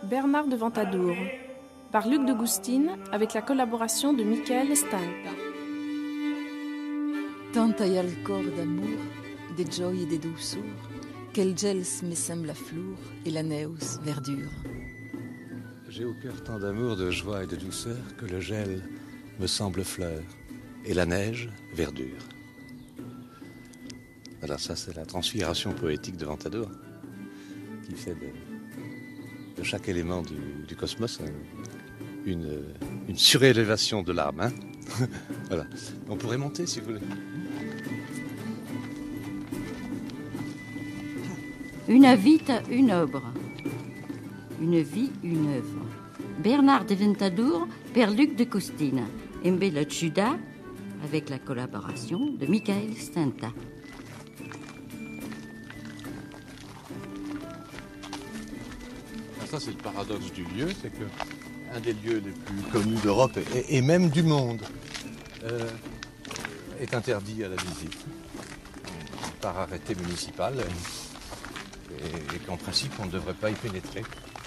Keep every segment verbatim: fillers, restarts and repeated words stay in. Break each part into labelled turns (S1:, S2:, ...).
S1: Bernard de Ventadour, par Luc de Gustine, avec la collaboration de Michael Stenta.
S2: Tant hi ha el cor d'amor, de joie et de douçor, qu'el gels me sembla flor et la neus verdure.
S3: J'ai au cœur tant d'amour, de joie et de douceur que le gel me semble fleur et la neige verdure. Alors ça, c'est la transfiguration poétique de Ventadour qui fait de, de chaque élément du, du cosmos une, une surélévation de l'âme. Hein. Voilà. On pourrait monter si vous voulez.
S4: Une vita, une œuvre. Une vie, une œuvre. Bernard de Ventadour, per Luc de Gustine. Embe la Juda, avec la collaboration de Michael Stenta.
S3: Ça, c'est le paradoxe du lieu, c'est que un des lieux les plus connus d'Europe et, et même du monde euh, est interdit à la visite par arrêté municipal et, et qu'en principe, on ne devrait pas y pénétrer.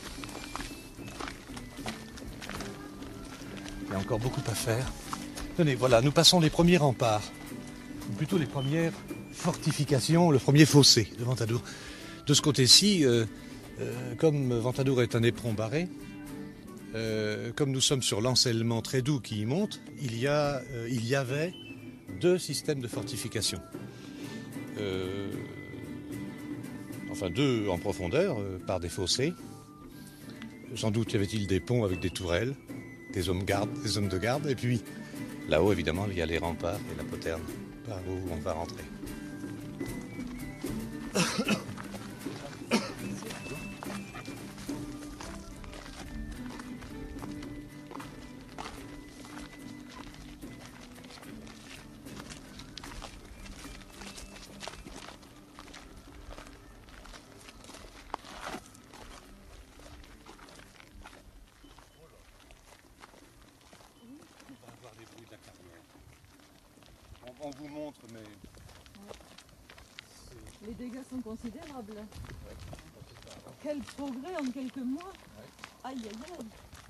S3: Il y a encore beaucoup à faire. Tenez, voilà, nous passons les premiers remparts, ou plutôt les premières fortifications, le premier fossé de Ventadour. De ce côté-ci, euh, euh, comme Ventadour est un éperon barré, euh, comme nous sommes sur l'enseignement très doux qui y monte, il y, a, euh, il y avait deux systèmes de fortification. Euh, enfin, deux en profondeur, euh, par des fossés. Sans doute y avait-il des ponts avec des tourelles, des hommes, garde, des hommes de garde, et puis là-haut, évidemment, il y a les remparts et la poterne par où on va rentrer. On vous montre, mais...
S2: Les dégâts sont considérables.
S3: Ouais.
S2: Quel progrès en quelques mois.
S3: Ouais.
S2: Aïe, aïe, aïe.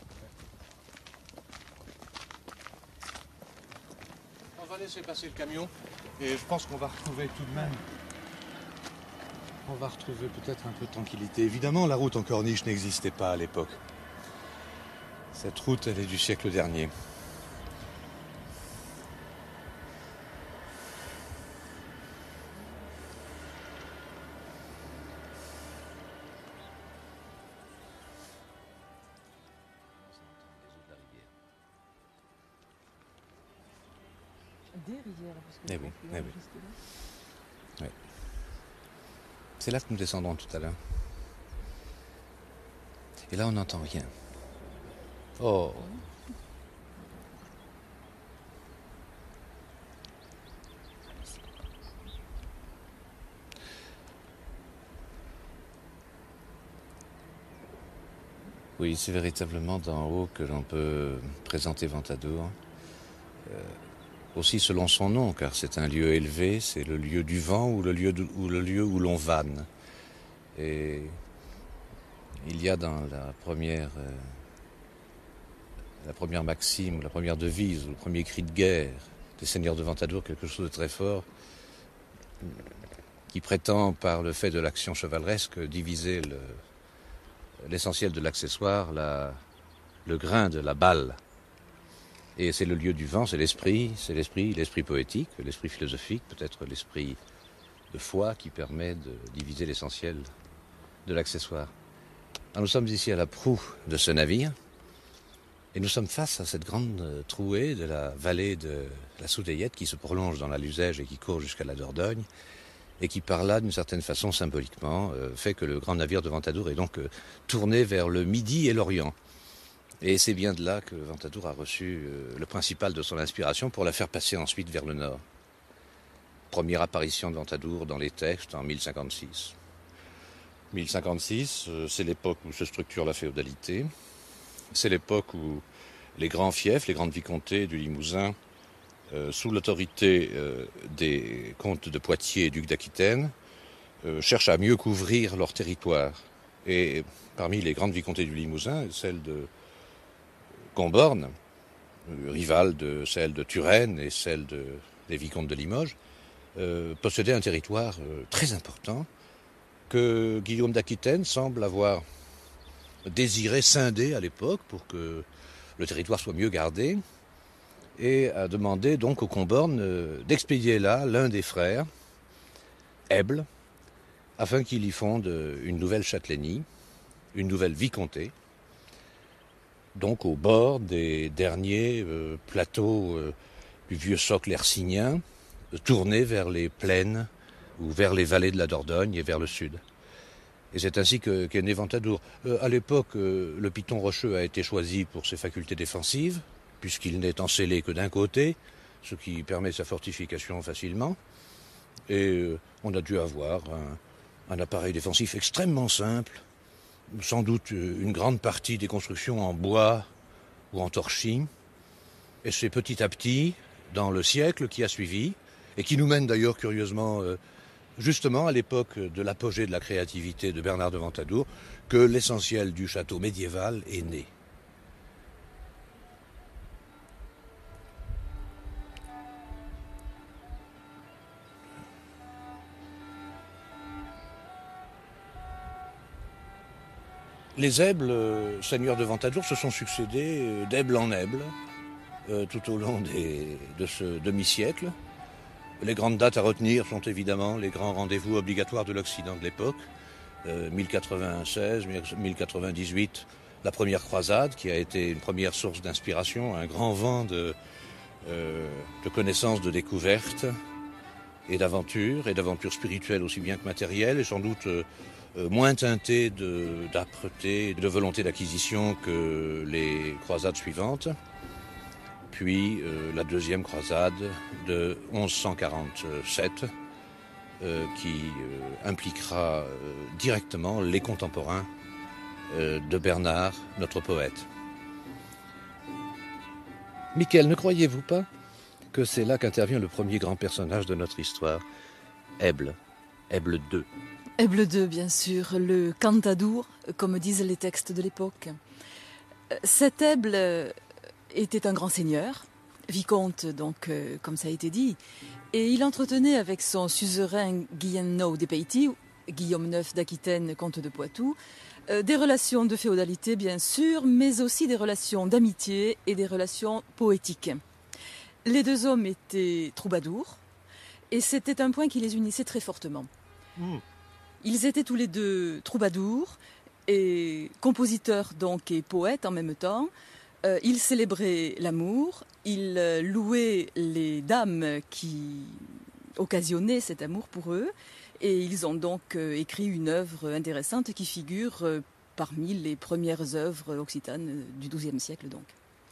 S3: On va laisser passer le camion et je pense qu'on va retrouver tout de même... On va retrouver peut-être un peu de tranquillité. Évidemment, la route en corniche n'existait pas à l'époque. Cette route, elle est du siècle dernier.
S2: Des rivières, parce que
S3: Eh oui, eh oui. Oui. C'est là que nous descendrons tout à l'heure. Et là, on n'entend rien. Oh. Oui, c'est véritablement d'en haut que l'on peut présenter Ventadour. Euh, aussi selon son nom, car c'est un lieu élevé, c'est le lieu du vent ou le lieu, de, ou le lieu où l'on vanne. Et il y a dans la première, euh, la première maxime, la première devise, le premier cri de guerre des seigneurs de Ventadour, quelque chose de très fort, qui prétend par le fait de l'action chevaleresque diviser le, l'essentiel de l'accessoire, la, le grain de la balle. Et c'est le lieu du vent, c'est l'esprit, c'est l'esprit, l'esprit poétique, l'esprit philosophique, peut-être l'esprit de foi qui permet de diviser l'essentiel de l'accessoire. Alors nous sommes ici à la proue de ce navire et nous sommes face à cette grande trouée de la vallée de la Soudayette qui se prolonge dans la Luzège et qui court jusqu'à la Dordogne et qui par là, d'une certaine façon, symboliquement, euh, fait que le grand navire de Ventadour est donc euh, tourné vers le Midi et l'Orient. Et c'est bien de là que Ventadour a reçu euh, le principal de son inspiration pour la faire passer ensuite vers le nord. Première apparition de Ventadour dans les textes en mille cinquante-six. mille cinquante-six, euh, c'est l'époque où se structure la féodalité. C'est l'époque où les grands fiefs, les grandes vicomtés du Limousin, euh, sous l'autorité euh, des comtes de Poitiers et ducs d'Aquitaine, euh, cherchent à mieux couvrir leur territoire Et parmi les grandes vicomtés du Limousin, celle de Comborne, rivale de celle de Turenne et celle de, des vicomtes de Limoges, euh, possédait un territoire euh, très important que Guillaume d'Aquitaine semble avoir désiré scinder à l'époque pour que le territoire soit mieux gardé, et a demandé donc aux Combornes euh, d'expédier là l'un des frères, Eble, afin qu'il y fonde une nouvelle châtellenie, une nouvelle vicomté, donc au bord des derniers euh, plateaux euh, du vieux socle hercynien, euh, tournés vers les plaines ou vers les vallées de la Dordogne et vers le sud. Et c'est ainsi que, qu'est né Ventadour. Euh, à l'époque, euh, le piton rocheux a été choisi pour ses facultés défensives, puisqu'il n'est encelé que d'un côté, ce qui permet sa fortification facilement. Et euh, on a dû avoir un, un appareil défensif extrêmement simple, sans doute une grande partie des constructions en bois ou en torchis. Et c'est petit à petit, dans le siècle qui a suivi, et qui nous mène d'ailleurs curieusement, euh, justement à l'époque de l'apogée de la créativité de Bernard de Ventadour, que l'essentiel du château médiéval est né. Les Ebles, euh, seigneurs de Ventadour, se sont succédés euh, d'Eble en Eble, euh, tout au long des, de ce demi-siècle. Les grandes dates à retenir sont évidemment les grands rendez-vous obligatoires de l'Occident de l'époque. Euh, mille quatre-vingt-seize, mille quatre-vingt-dix-huit, la première croisade, qui a été une première source d'inspiration, un grand vent de, euh, de connaissances, de découvertes et d'aventures, et d'aventures spirituelles aussi bien que matérielles, et sans doute euh, Euh, moins teinté de, d'âpreté, de volonté d'acquisition que les croisades suivantes. Puis euh, la deuxième croisade de onze cent quarante-sept, euh, qui euh, impliquera euh, directement les contemporains euh, de Bernard, notre poète. Michael, ne croyez-vous pas que c'est là qu'intervient le premier grand personnage de notre histoire, Eble, Eble deux.
S2: Eble deux, bien sûr, le Cantadour, comme disent les textes de l'époque. Cet Eble était un grand seigneur, vicomte, donc, euh, comme ça a été dit, et il entretenait avec son suzerain Guillaume des Pays, Guillaume neuf d'Aquitaine, comte de Poitou, euh, des relations de féodalité, bien sûr, mais aussi des relations d'amitié et des relations poétiques. Les deux hommes étaient troubadours, et c'était un point qui les unissait très fortement. Mmh. Ils étaient tous les deux troubadours et compositeurs donc et poètes en même temps. Euh, ils célébraient l'amour, ils euh, louaient les dames qui occasionnaient cet amour pour eux, et ils ont donc euh, écrit une œuvre intéressante qui figure euh, parmi les premières œuvres occitanes du douzième siècle donc.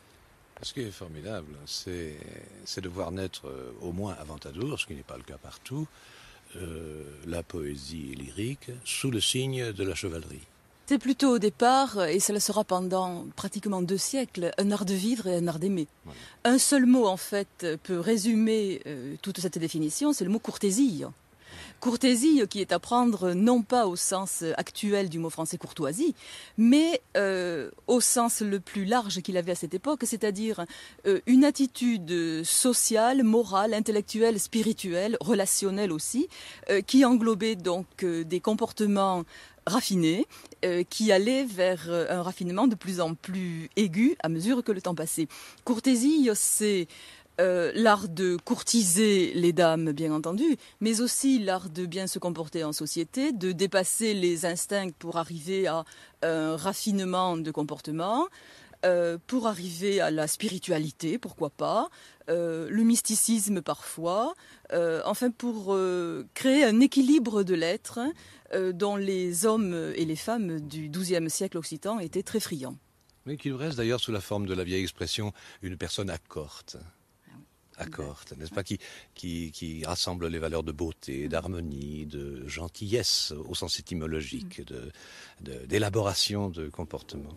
S3: Ce qui est formidable, c'est, c'est de voir naître euh, au moins à Ventadour, ce qui n'est pas le cas partout, Euh, la poésie lyrique sous le signe de la chevalerie.
S2: C'est plutôt au départ, et cela sera pendant pratiquement deux siècles, un art de vivre et un art d'aimer. Voilà. Un seul mot, en fait, peut résumer euh, toute cette définition, c'est le mot courtésie. Courtésie qui est à prendre non pas au sens actuel du mot français courtoisie, mais euh, au sens le plus large qu'il avait à cette époque, c'est-à-dire euh, une attitude sociale, morale, intellectuelle, spirituelle, relationnelle aussi, euh, qui englobait donc euh, des comportements raffinés, euh, qui allaient vers un raffinement de plus en plus aigu à mesure que le temps passait. Courtésie, c'est Euh, l'art de courtiser les dames, bien entendu, mais aussi l'art de bien se comporter en société, de dépasser les instincts pour arriver à un raffinement de comportement, euh, pour arriver à la spiritualité, pourquoi pas, euh, le mysticisme parfois, euh, enfin pour euh, créer un équilibre de l'être euh, dont les hommes et les femmes du douzième siècle occitan étaient très friands.
S3: Mais qu'il reste d'ailleurs sous la forme de la vieille expression une personne accorte. Accorte, n'est-ce pas, qui, qui, qui rassemble les valeurs de beauté, d'harmonie, de gentillesse au sens étymologique, de, de, d'élaboration de comportement.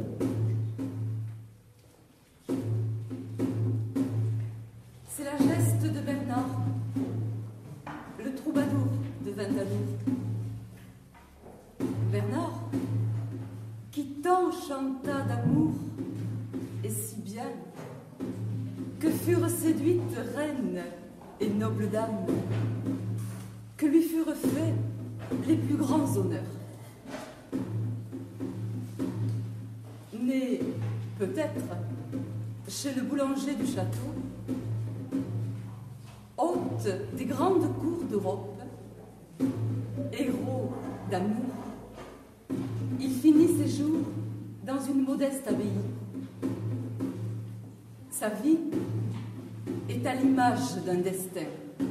S1: C'est la geste
S2: Ventadour. Bernard, qui tant chanta d'amour, et si bien que furent séduites reines et nobles dames, que lui furent faits les plus grands honneurs. Né, peut-être, chez le boulanger du château, hôte des grandes cours d'Europe, héros d'amour, il finit ses jours dans une modeste abbaye. Sa vie est à l'image d'un destin.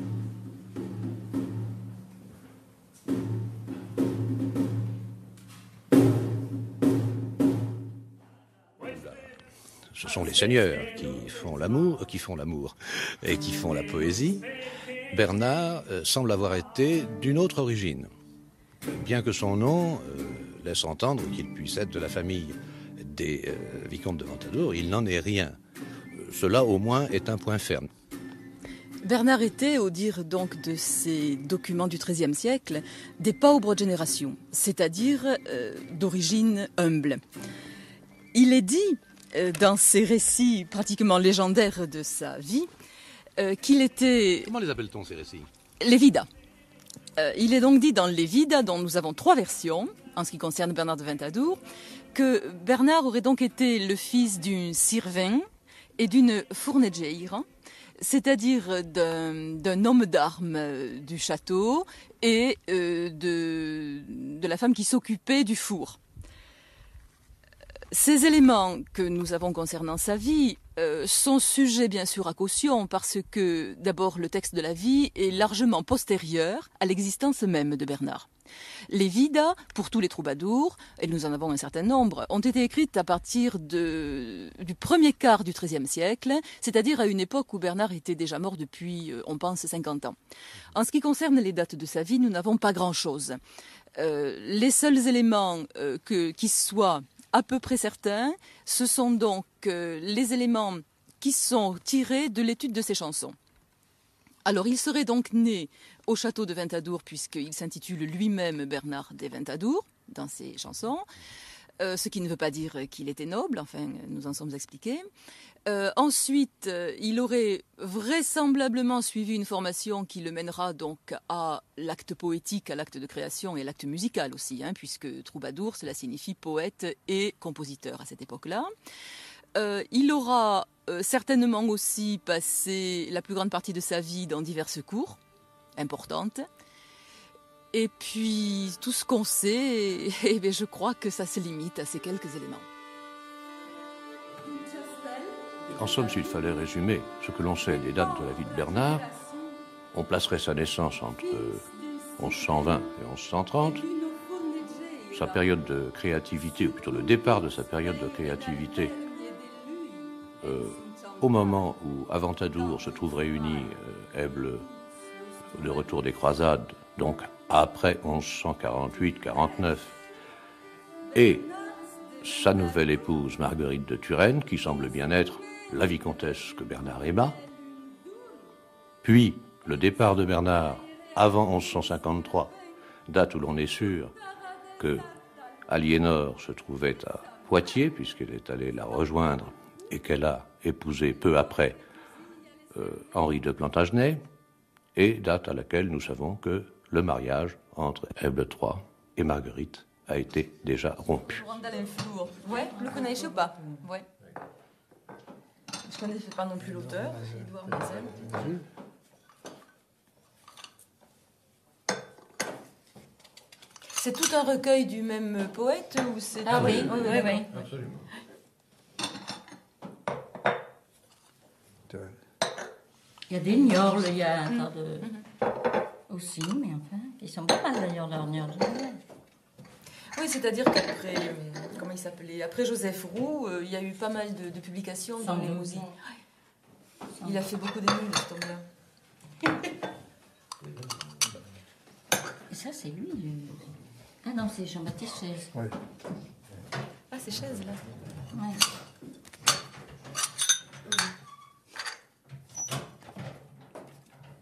S3: Ce sont les seigneurs qui font l'amour, qui font l'amour et qui font la poésie. Bernard euh, semble avoir été d'une autre origine. Bien que son nom euh, laisse entendre qu'il puisse être de la famille des euh, vicomtes de Ventadour, il n'en est rien. Euh, cela au moins est un point ferme.
S2: Bernard était, au dire donc de ces documents du treizième siècle, des pauvres générations, c'est-à-dire euh, d'origine humble. Il est dit euh, dans ces récits pratiquement légendaires de sa vie euh, qu'il était...
S3: Comment les appelle-t-on ces récits?
S2: Les Vidas. Euh, il est donc dit dans les Vidas, dont nous avons trois versions, en ce qui concerne Bernard de Ventadour, que Bernard aurait donc été le fils d'une Sirven et d'une fourneggeire, c'est-à-dire d'un, d'un homme d'armes du château et euh, de, de la femme qui s'occupait du four. Ces éléments que nous avons concernant sa vie euh, sont sujets bien sûr à caution parce que d'abord le texte de la vie est largement postérieur à l'existence même de Bernard. Les Vidas, pour tous les troubadours, et nous en avons un certain nombre, ont été écrites à partir de, du premier quart du treizième siècle, c'est-à-dire à une époque où Bernard était déjà mort depuis, on pense, cinquante ans. En ce qui concerne les dates de sa vie, nous n'avons pas grand-chose. Euh, les seuls éléments euh, que, qui soient à peu près certains, ce sont donc euh, les éléments qui sont tirés de l'étude de ses chansons. Alors, il serait donc né au château de Ventadour, puisqu'il s'intitule lui-même Bernard des Ventadour dans ses chansons, euh, ce qui ne veut pas dire qu'il était noble, enfin, nous en sommes expliqués. Euh, ensuite, euh, il aurait vraisemblablement suivi une formation qui le mènera donc à l'acte poétique, à l'acte de création et à l'acte musical aussi, hein, puisque troubadour, cela signifie poète et compositeur à cette époque-là. Euh, il aura euh, certainement aussi passé la plus grande partie de sa vie dans diverses cours importantes. Et puis, tout ce qu'on sait, eh bien, je crois que ça se limite à ces quelques éléments.
S3: En somme, s'il fallait résumer ce que l'on sait des dates de la vie de Bernard, on placerait sa naissance entre onze cent vingt et onze cent trente, sa période de créativité, ou plutôt le départ de sa période de créativité, euh, au moment où à Ventadour se trouve réuni euh, Èble, le retour des croisades, donc après onze cent quarante-huit quarante-neuf, et sa nouvelle épouse Marguerite de Turenne, qui semble bien être la vicomtesse que Bernard aima, puis le départ de Bernard avant onze cent cinquante-trois, date où l'on est sûr que Aliénor se trouvait à Poitiers, puisqu'elle est allée la rejoindre et qu'elle a épousé peu après euh, Henri de Plantagenet, et date à laquelle nous savons que le mariage entre Èble trois et Marguerite a été déjà rompu.
S2: Ouais, vous le connaissez ou pas? Ouais. Je ne connais pas non plus l'auteur, Édouard Mazel. C'est tout un recueil du même poète ou c'est...
S4: Ah oui, oui, oui, oui.
S5: Absolument.
S4: Il y a des gnorles, il y a un tas de... aussi, mais enfin, ils sont pas mal d'ailleurs, leurs gnorles.
S2: Oui, c'est-à-dire qu'après, euh, comment il s'appelait, après Joseph Roux, euh, il y a eu pas mal de, de publications dans les musiques. Ouais. Il a fait beaucoup d'émules, cet homme-là.
S4: Et ça, c'est lui. Le... Ah non, c'est Jean-Baptiste Chaise.
S5: Oui.
S2: Ah, c'est Chaise, là.
S4: Ouais.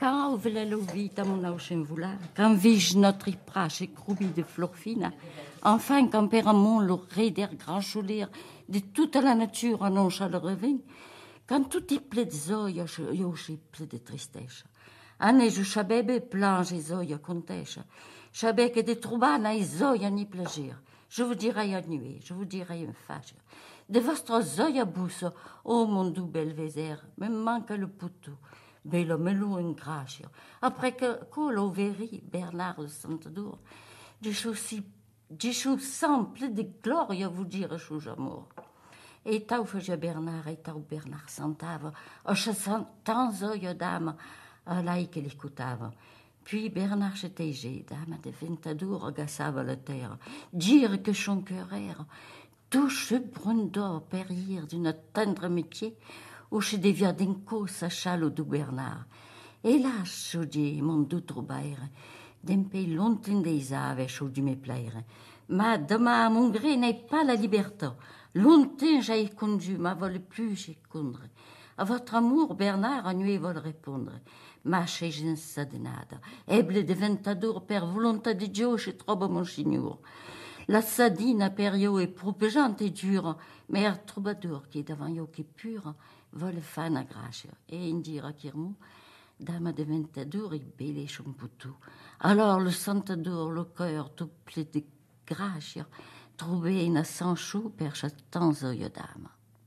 S4: Quand on la lovita mon auchen voula, quand vige notre prache et croubi de florfina, enfin quand péramon le raider grand cholir de toute la nature en oncha le revin, quand tout est plein de zoya, yo j'ai plein de tristesse. Anne je chabebe plange et zoya contèche. Chabé que de troubana et zoya ni plaisir. Je vous dirai à nuit, je vous dirai un fâche. De votre zoya bousse, oh mon doux belvézère, me manque le poutou. Bello melou en gracia. Après que colo veri Bernard le Santadour, des choses si, des choses simples de gloire vous dire chose amour. Et tau faisait Bernard et tau Bernard sentava, au chassant tant zoya dame, à l'aïe que l'écoutava. Puis Bernard chétégé, dame de Ventadour, agaçava la terre, dire que son cœur era, touche ce brun d'or périr d'une tendre métier, où je devia d'inco sa chalo du Bernard. Et là, je dis, mon doux troubaire, d'un pays longtemps des aves, je dis me plaire. Ma demain, mon gré n'est pas la liberté. Longtemps j'ai conduit, ma vole plus j'ai condre. À votre amour, Bernard, à nuit vole répondre. Ma chez je ne sais de nada. Eble de Ventadour, per volonté de Dieu, je trouve mon signor. La sadine perio est propégeante et dure, mais un troubadour qui est devant yo qui est pur, vole fan à gracia. Et indira kirmou, dame de Ventadour, et belle son poutou. Alors le Santadour, le cœur tout plein de gracia, trouvait une sang chaud per tant zoya dame.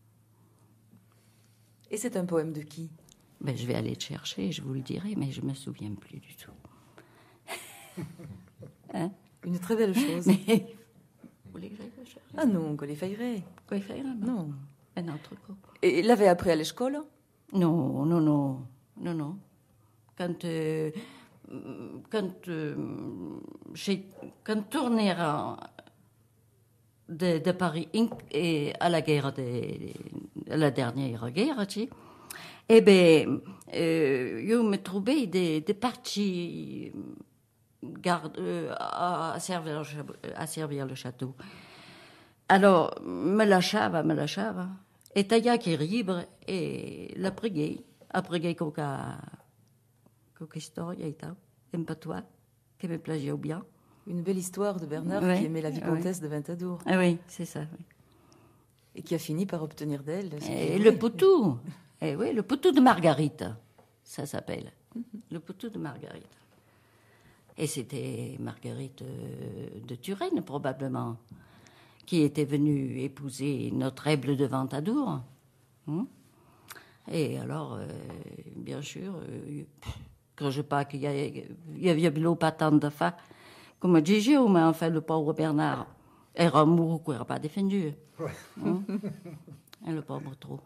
S5: Et c'est un poème de qui?
S4: Ben, je vais aller le chercher, je vous le dirai, mais je me souviens plus du tout. Hein?
S5: Une très belle chose.
S4: Mais... Vous voulez que j'aille le chercher?
S5: Ah non, qu'on les faillerait.
S4: Quoi, il fait là?
S5: Non.
S4: Un autre coup.
S5: Et il l'avait appris à l'école?
S4: Non, non, non, non, non. Quand, euh, quand, euh, j'ai, quand tourné de, de Paris et à la guerre, de, à la dernière guerre, tu sais, eh bien, euh, je me trouvais des, des parties garde, euh, à, servir, à servir le château. Alors, me lâchava, me lâchava. Et tailla qui libre et la priguei. A priguei coca, coca historia et tal, un patois, qui me plaisait bien.
S5: Une belle histoire de Bernard
S4: ouais,
S5: qui aimait la vicomtesse
S4: ouais.
S5: de Ventadour.
S4: Ah oui, c'est ça, oui.
S5: Et qui a fini par obtenir d'elle...
S4: Et le poutou, eh oui, le poutou de Margarita, ça s'appelle. Mm-hmm. Le poutou de Margarita. Et c'était Marguerite de Turenne, probablement, qui était venue épouser notre Aible de Ventadour. Hum? Et alors, euh, bien sûr, euh, quand je pas qu'il y avait, il y avait l'eau pas tant de fa, comme Gigi, mais enfin, le pauvre Bernard era amoureux qu'il n'aurait pas défendu. Ouais. Hum? Et le pauvre trop.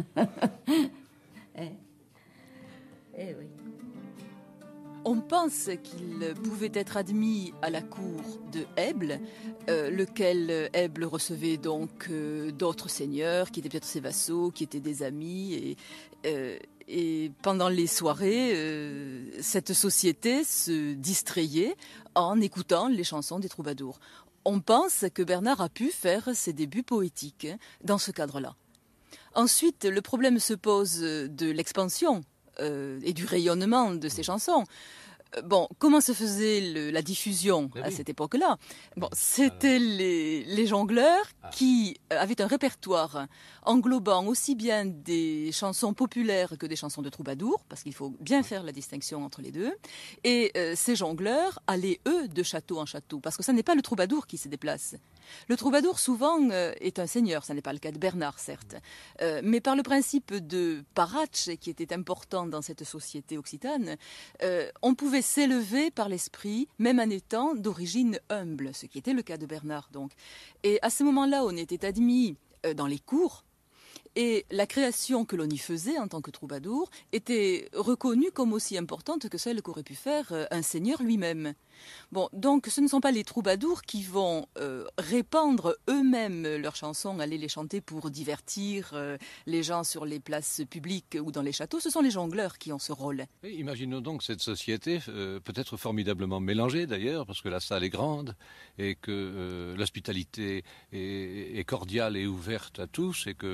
S4: eh, eh oui.
S2: On pense qu'il pouvait être admis à la cour de Aible, euh, lequel Aible recevait donc euh, d'autres seigneurs qui étaient peut-être ses vassaux, qui étaient des amis. Et, euh, et pendant les soirées, euh, cette société se distrayait en écoutant les chansons des troubadours. On pense que Bernard a pu faire ses débuts poétiques dans ce cadre-là. Ensuite, le problème se pose de l'expansion Euh, et du rayonnement de ces chansons. Euh, bon, comment se faisait le, la diffusion à cette époque-là? Bon, c'était les, les jongleurs qui avaient un répertoire englobant aussi bien des chansons populaires que des chansons de troubadours, parce qu'il faut bien faire la distinction entre les deux. Et euh, ces jongleurs allaient, eux, de château en château, parce que ce n'est pas le troubadour qui se déplace. Le troubadour, souvent, euh, est un seigneur. Ce n'est pas le cas de Bernard, certes. Euh, mais par le principe de paratch, qui était important dans cette société occitane, euh, on pouvait s'élever par l'esprit, même en étant d'origine humble, ce qui était le cas de Bernard, donc. Et à ce moment-là, on était admis euh, dans les cours, et la création que l'on y faisait en tant que troubadour était reconnue comme aussi importante que celle qu'aurait pu faire un seigneur lui-même. Bon, donc ce ne sont pas les troubadours qui vont euh, répandre eux-mêmes leurs chansons, aller les chanter pour divertir euh, les gens sur les places publiques ou dans les châteaux, ce sont les jongleurs qui ont ce rôle.
S3: Et imaginons donc cette société, euh, peut-être formidablement mélangée d'ailleurs, parce que la salle est grande et que euh, l'hospitalité est, est cordiale et ouverte à tous et qu'on voit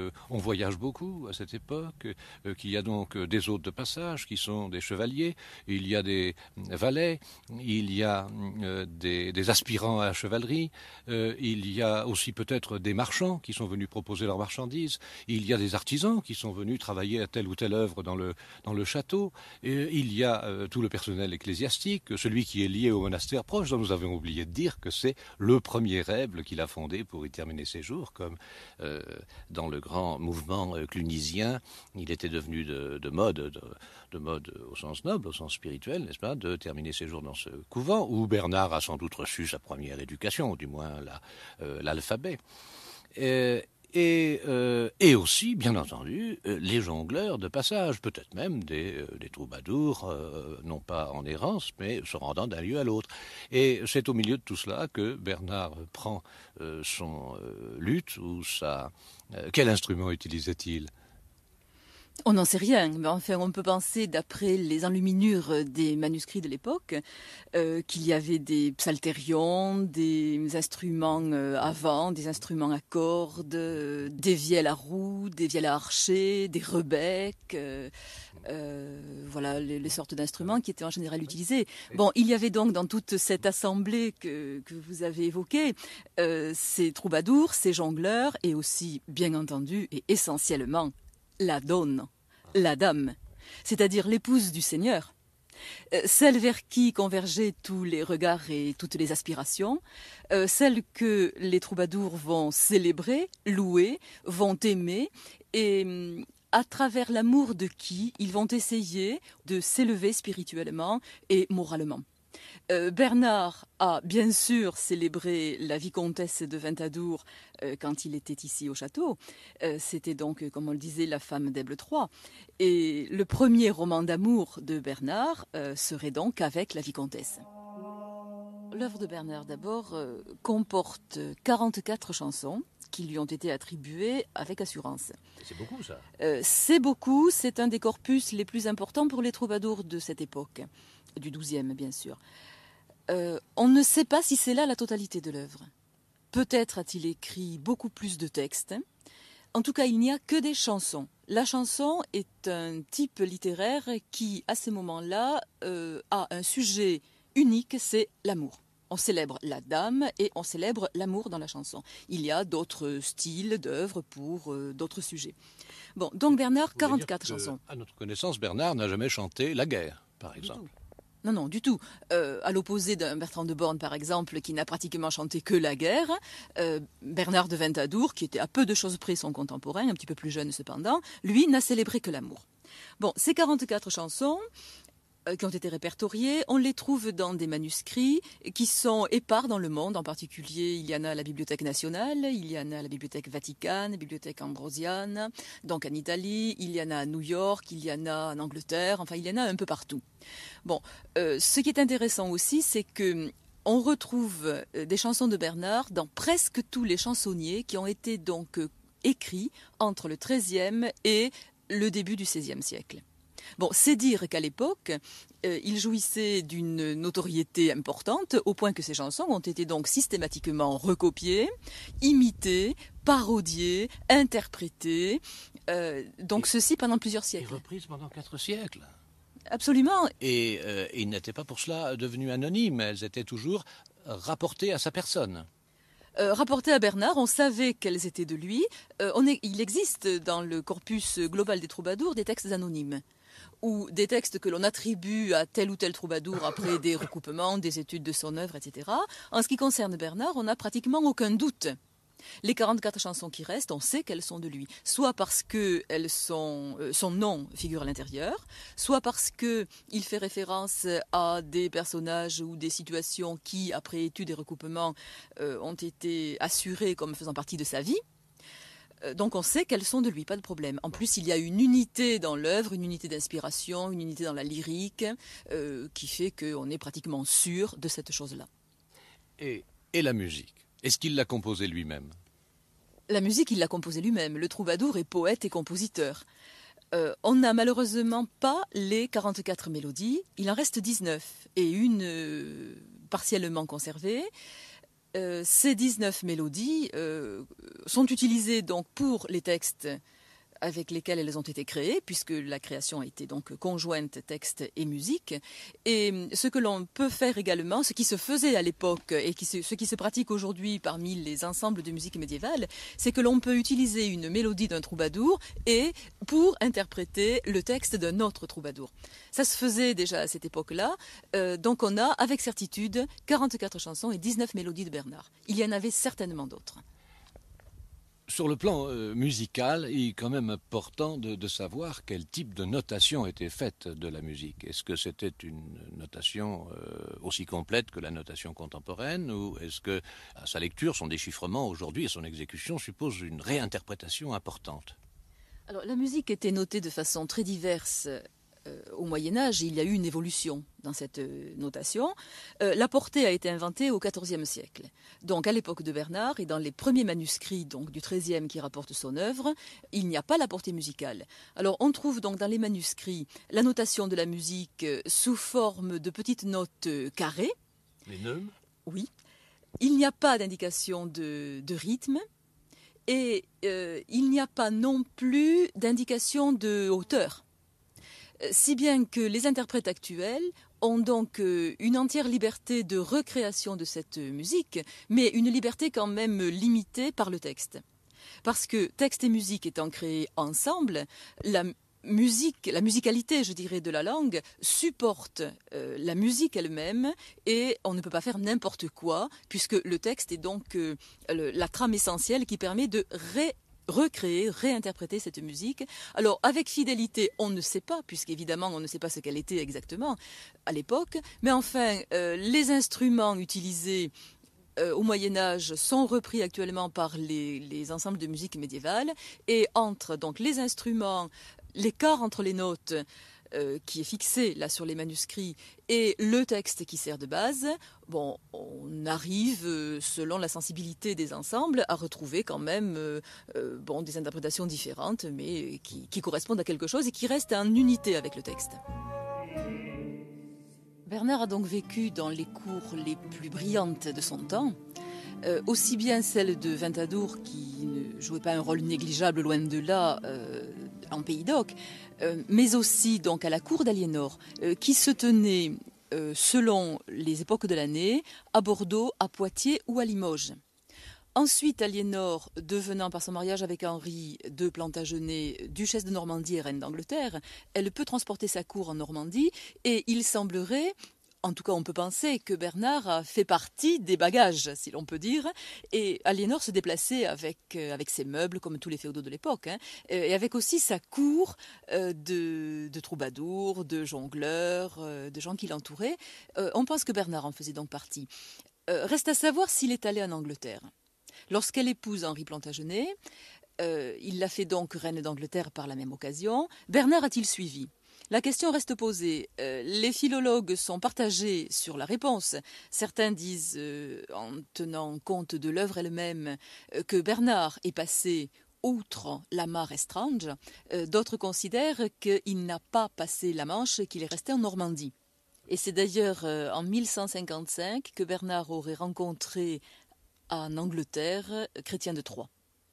S3: voyage beaucoup à cette époque, euh, qu'il y a donc des hôtes de passage qui sont des chevaliers, il y a des valets, il y a euh, des, des aspirants à la chevalerie, euh, il y a aussi peut-être des marchands qui sont venus proposer leurs marchandises, il y a des artisans qui sont venus travailler à telle ou telle œuvre dans le, dans le château, et il y a euh, tout le personnel ecclésiastique, celui qui est lié au monastère proche, dont nous avons oublié de dire que c'est le premier Rèble qu'il a fondé pour y terminer ses jours, comme euh, dans le grand mouvement euh, clunisien, il était devenu de, de mode, de, de mode au sens noble, au sens spirituel, n'est-ce pas, de terminer ses jours dans ce couvent, où Bernard a sans doute reçu sa première éducation, ou du moins la, euh, l'alphabet. Et, Et, euh, et aussi, bien entendu, euh, les jongleurs de passage, peut-être même des, euh, des troubadours, euh, non pas en errance, mais se rendant d'un lieu à l'autre. Et c'est au milieu de tout cela que Bernard prend euh, son euh, luth ou sa... Euh, quel instrument utilisait-il ?
S2: On n'en sait rien, mais enfin on peut penser, d'après les enluminures des manuscrits de l'époque, euh, qu'il y avait des psalterions, des instruments euh, à vent, des instruments à cordes, euh, des vielles à roues, des vielles à archer, des rebecs, euh, euh, voilà les, les sortes d'instruments qui étaient en général utilisés. Bon, il y avait donc dans toute cette assemblée que, que vous avez évoquée, euh, ces troubadours, ces jongleurs, et aussi, bien entendu, et essentiellement, la donne, la dame, c'est-à-dire l'épouse du Seigneur, euh, celle vers qui convergeaient tous les regards et toutes les aspirations, euh, celle que les troubadours vont célébrer, louer, vont aimer, et euh, à travers l'amour de qui ils vont essayer de s'élever spirituellement et moralement. Euh, Bernard a bien sûr célébré la vicomtesse de Ventadour euh, quand il était ici au château. Euh, c'était donc, comme on le disait, la femme d'Aible trois. Et le premier roman d'amour de Bernard euh, serait donc avec la vicomtesse. L'œuvre de Bernard, d'abord, euh, comporte quarante-quatre chansons qui lui ont été attribuées avec assurance.
S3: C'est beaucoup, ça.
S2: Euh, c'est beaucoup, c'est un des corpus les plus importants pour les troubadours de cette époque, du douzième bien sûr. Euh, on ne sait pas si c'est là la totalité de l'œuvre. Peut-être a-t-il écrit beaucoup plus de textes. En tout cas, il n'y a que des chansons. La chanson est un type littéraire qui, à ce moment-là, euh, a un sujet unique, c'est l'amour. On célèbre la dame et on célèbre l'amour dans la chanson. Il y a d'autres styles d'œuvres pour euh, d'autres sujets. Bon, donc Bernard, quarante-quatre chansons.
S3: À notre connaissance, Bernard n'a jamais chanté la guerre, par exemple.
S2: Non, non, du tout. Euh, à l'opposé d'un Bertrand de Born, par exemple, qui n'a pratiquement chanté que la guerre, euh, Bernard de Ventadour, qui était à peu de choses près son contemporain, un petit peu plus jeune cependant, lui n'a célébré que l'amour. Bon, ces quarante-quatre chansons euh, qui ont été répertoriées, on les trouve dans des manuscrits qui sont épars dans le monde. En particulier, il y en a à la Bibliothèque nationale, il y en a à la Bibliothèque Vaticane, Bibliothèque Ambrosiane, donc en Italie, il y en a à New York, il y en a en Angleterre, enfin il y en a un peu partout. Bon, euh, ce qui est intéressant aussi, c'est que on retrouve des chansons de Bernard dans presque tous les chansonniers qui ont été donc euh, écrits entre le treizième et le début du seizième siècle. Bon, c'est dire qu'à l'époque, euh, il jouissait d'une notoriété importante, au point que ces chansons ont été donc systématiquement recopiées, imitées, parodiées, interprétées, euh, donc et, ceci pendant plusieurs siècles.
S3: Et reprises pendant quatre siècles.
S2: Absolument.
S3: Et euh, ils n'étaient pas pour cela devenus anonymes, elles étaient toujours rapportées à sa personne.
S2: Euh, rapportées à Bernard, on savait qu'elles étaient de lui. Euh, on est, il existe dans le corpus global des troubadours des textes anonymes, ou des textes que l'on attribue à tel ou tel troubadour après des recoupements, des études de son œuvre, et cetera. En ce qui concerne Bernard, on n'a pratiquement aucun doute. Les quarante-quatre chansons qui restent, on sait qu'elles sont de lui, soit parce que elles sont, euh, son nom figure à l'intérieur, soit parce qu'il fait référence à des personnages ou des situations qui, après études et recoupements, euh, ont été assurés comme faisant partie de sa vie. Euh, donc on sait qu'elles sont de lui, pas de problème. En plus, il y a une unité dans l'œuvre, une unité d'inspiration, une unité dans la lyrique, euh, qui fait qu'on est pratiquement sûr de cette chose-là.
S3: Et, et la musique ? Est-ce qu'il l'a composée lui-même ?
S2: La musique, il l'a composée lui-même. Le troubadour est poète et compositeur. Euh, on n'a malheureusement pas les quarante-quatre mélodies. Il en reste dix-neuf et une euh, partiellement conservée. Euh, ces dix-neuf mélodies euh, sont utilisées donc pour les textes avec lesquelles elles ont été créées, puisque la création a été donc conjointe texte et musique. Et ce que l'on peut faire également, ce qui se faisait à l'époque et qui se, ce qui se pratique aujourd'hui parmi les ensembles de musique médiévale, c'est que l'on peut utiliser une mélodie d'un troubadour et pour interpréter le texte d'un autre troubadour. Ça se faisait déjà à cette époque-là. Euh, donc on a, avec certitude, quarante-quatre chansons et dix-neuf mélodies de Bernard. Il y en avait certainement d'autres.
S3: Sur le plan euh, musical, il est quand même important de, de savoir quel type de notation était faite de la musique. Est-ce que c'était une notation euh, aussi complète que la notation contemporaine, ou est-ce que à sa lecture, son déchiffrement aujourd'hui et son exécution supposent une réinterprétation importante?
S2: Alors, la musique était notée de façon très diverse. Euh, au Moyen-Âge, il y a eu une évolution dans cette euh, notation. Euh, la portée a été inventée au quatorzième siècle. Donc, à l'époque de Bernard, et dans les premiers manuscrits donc, du treizième qui rapportent son œuvre, il n'y a pas la portée musicale. Alors, on trouve donc dans les manuscrits la notation de la musique euh, sous forme de petites notes euh, carrées.
S3: Les neumes?
S2: Oui. Il n'y a pas d'indication de, de rythme. Et euh, il n'y a pas non plus d'indication de hauteur. Si bien que les interprètes actuels ont donc une entière liberté de recréation de cette musique, mais une liberté quand même limitée par le texte. Parce que texte et musique étant créés ensemble, la musique, la musicalité, je dirais, de la langue supporte euh, la musique elle-même et on ne peut pas faire n'importe quoi, puisque le texte est donc euh, le, la trame essentielle qui permet de ré recréer, réinterpréter cette musique. Alors, avec fidélité, on ne sait pas, puisqu'évidemment, on ne sait pas ce qu'elle était exactement à l'époque. Mais enfin, euh, les instruments utilisés euh, au Moyen-Âge sont repris actuellement par les, les ensembles de musique médiévale. Et entre donc les instruments, l'écart entre les notes euh, qui est fixé là sur les manuscrits et le texte qui sert de base, bon, on arrive, euh, selon la sensibilité des ensembles, à retrouver quand même euh, euh, bon, des interprétations différentes, mais qui, qui correspondent à quelque chose et qui restent en unité avec le texte. Bernard a donc vécu dans les cours les plus brillantes de son temps, euh, aussi bien celle de Ventadour, qui ne jouait pas un rôle négligeable, loin de là, euh, en Pays d'Oc, euh, mais aussi donc à la cour d'Aliénor, euh, qui se tenait, euh, selon les époques de l'année, à Bordeaux, à Poitiers ou à Limoges. Ensuite, Aliénor, devenant par son mariage avec Henri de Plantagenet, duchesse de Normandie et reine d'Angleterre, elle peut transporter sa cour en Normandie et il semblerait, en tout cas on peut penser, que Bernard a fait partie des bagages, si l'on peut dire, et Aliénor se déplaçait avec, euh, avec ses meubles, comme tous les féodaux de l'époque, hein, et avec aussi sa cour euh, de, de troubadours, de jongleurs, euh, de gens qui l'entouraient. Euh, on pense que Bernard en faisait donc partie. Euh, reste à savoir s'il est allé en Angleterre. Lorsqu'elle épouse Henri Plantagenet, euh, il la fait donc reine d'Angleterre par la même occasion. Bernard a-t-il suivi ? La question reste posée. Euh, les philologues sont partagés sur la réponse. Certains disent, euh, en tenant compte de l'œuvre elle-même, euh, que Bernard est passé outre la mare Estrange. Euh, d'autres considèrent qu'il n'a pas passé la Manche et qu'il est resté en Normandie. Et c'est d'ailleurs euh, en mille cent cinquante-cinq que Bernard aurait rencontré en Angleterre, Chrétien de Troyes.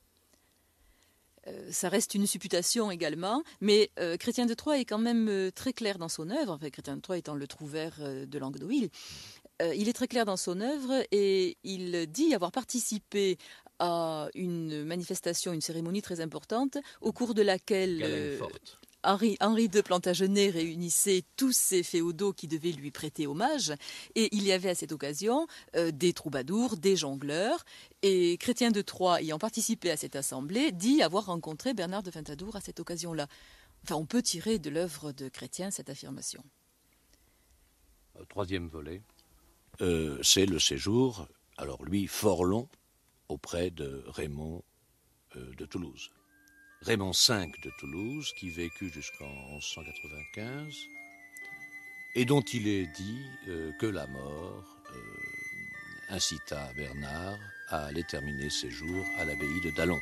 S2: Euh, ça reste une supputation également, mais euh, Chrétien de Troyes est quand même euh, très clair dans son œuvre, enfin, Chrétien de Troyes étant le trouvère euh, de Languedoil. Euh, il est très clair dans son œuvre et il dit avoir participé à une manifestation, une cérémonie très importante, au cours de laquelle euh, Henri, Henri de Plantagenet réunissait tous ces féodaux qui devaient lui prêter hommage, et il y avait à cette occasion euh, des troubadours, des jongleurs, et Chrétien de Troyes, ayant participé à cette assemblée, dit avoir rencontré Bernard de Ventadour à cette occasion-là. Enfin, on peut tirer de l'œuvre de Chrétien cette affirmation.
S3: Troisième volet, euh, c'est le séjour, alors lui, fort long, auprès de Raymond euh, de Toulouse. Raymond cinq de Toulouse, qui vécut jusqu'en onze cent quatre-vingt-quinze, et dont il est dit euh, que la mort euh, incita Bernard à aller terminer ses jours à l'abbaye de Dallon.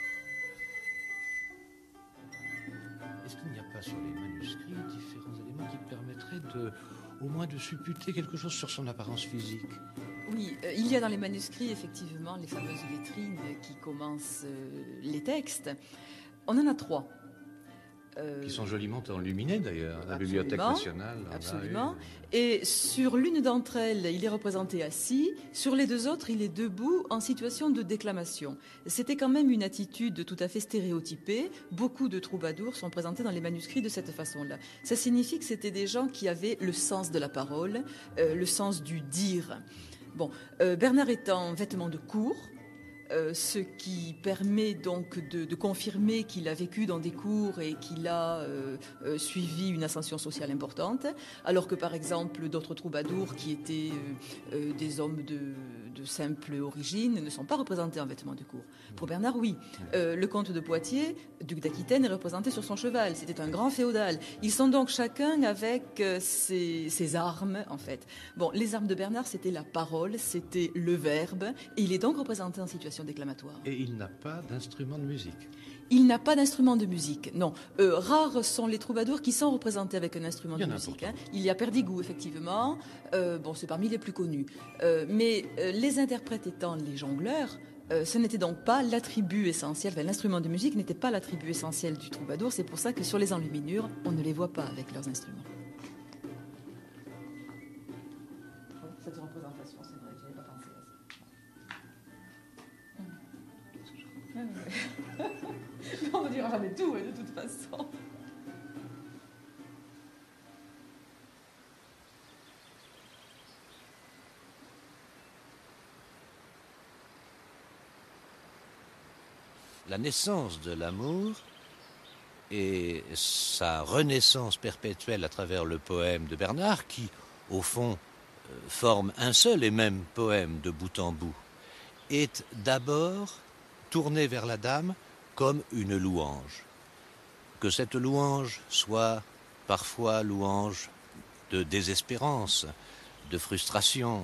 S3: Est-ce qu'il n'y a pas sur les manuscrits différents éléments qui permettraient de, au moins de supputer quelque chose sur son apparence physique ?
S2: Oui, euh, il y a dans les manuscrits effectivement les fameuses lettrines qui commencent euh, les textes. On en a trois.
S5: Euh,
S3: Qui sont joliment enluminés d'ailleurs. La Bibliothèque nationale. en a
S5: Absolument.
S3: une.
S2: Et sur l'une d'entre elles, il est représenté assis. Sur les deux autres, il est debout en situation de déclamation. C'était quand même une attitude tout à fait stéréotypée. Beaucoup de troubadours sont présentés dans les manuscrits de cette façon-là. Ça signifie que c'était des gens qui avaient le sens de la parole, euh, le sens du dire. Bon, euh, Bernard est en vêtements de cour. Euh, ce qui permet donc de, de confirmer qu'il a vécu dans des cours et qu'il a euh, euh, suivi une ascension sociale importante, alors que par exemple d'autres troubadours qui étaient euh, euh, des hommes de, de simple origine ne sont pas représentés en vêtements de cour. Pour Bernard, oui. Euh, le comte de Poitiers, duc d'Aquitaine, est représenté sur son cheval. C'était un grand féodal. Ils sont donc chacun avec euh, ses, ses armes, en fait. Bon, les armes de Bernard, c'était la parole, c'était le verbe, et il est donc représenté en situation déclamatoire.
S3: Et il n'a pas d'instrument de musique.
S2: Il n'a pas d'instrument de musique, non. Euh, rares sont les troubadours qui sont représentés avec un instrument
S3: Il y
S2: de
S3: en a
S2: musique.
S3: pourtant.
S2: Hein. Il y a Perdigou, effectivement. Euh, bon, c'est parmi les plus connus. Euh, mais euh, les interprètes étant les jongleurs, euh, ce n'était donc pas l'attribut essentiel, enfin, l'instrument de musique n'était pas l'attribut essentiel du troubadour. C'est pour ça que sur les enluminures, on ne les voit pas avec leurs instruments. Cette représentation, c'est vrai, je n'avais pas pensé à ça. On ne dira jamais tout, de toute façon.
S3: La naissance de l'amour et sa renaissance perpétuelle à travers le poème de Bernard, qui, au fond, forme un seul et même poème de bout en bout, est d'abord tourné vers la dame comme une louange. Que cette louange soit parfois louange de désespérance, de frustration,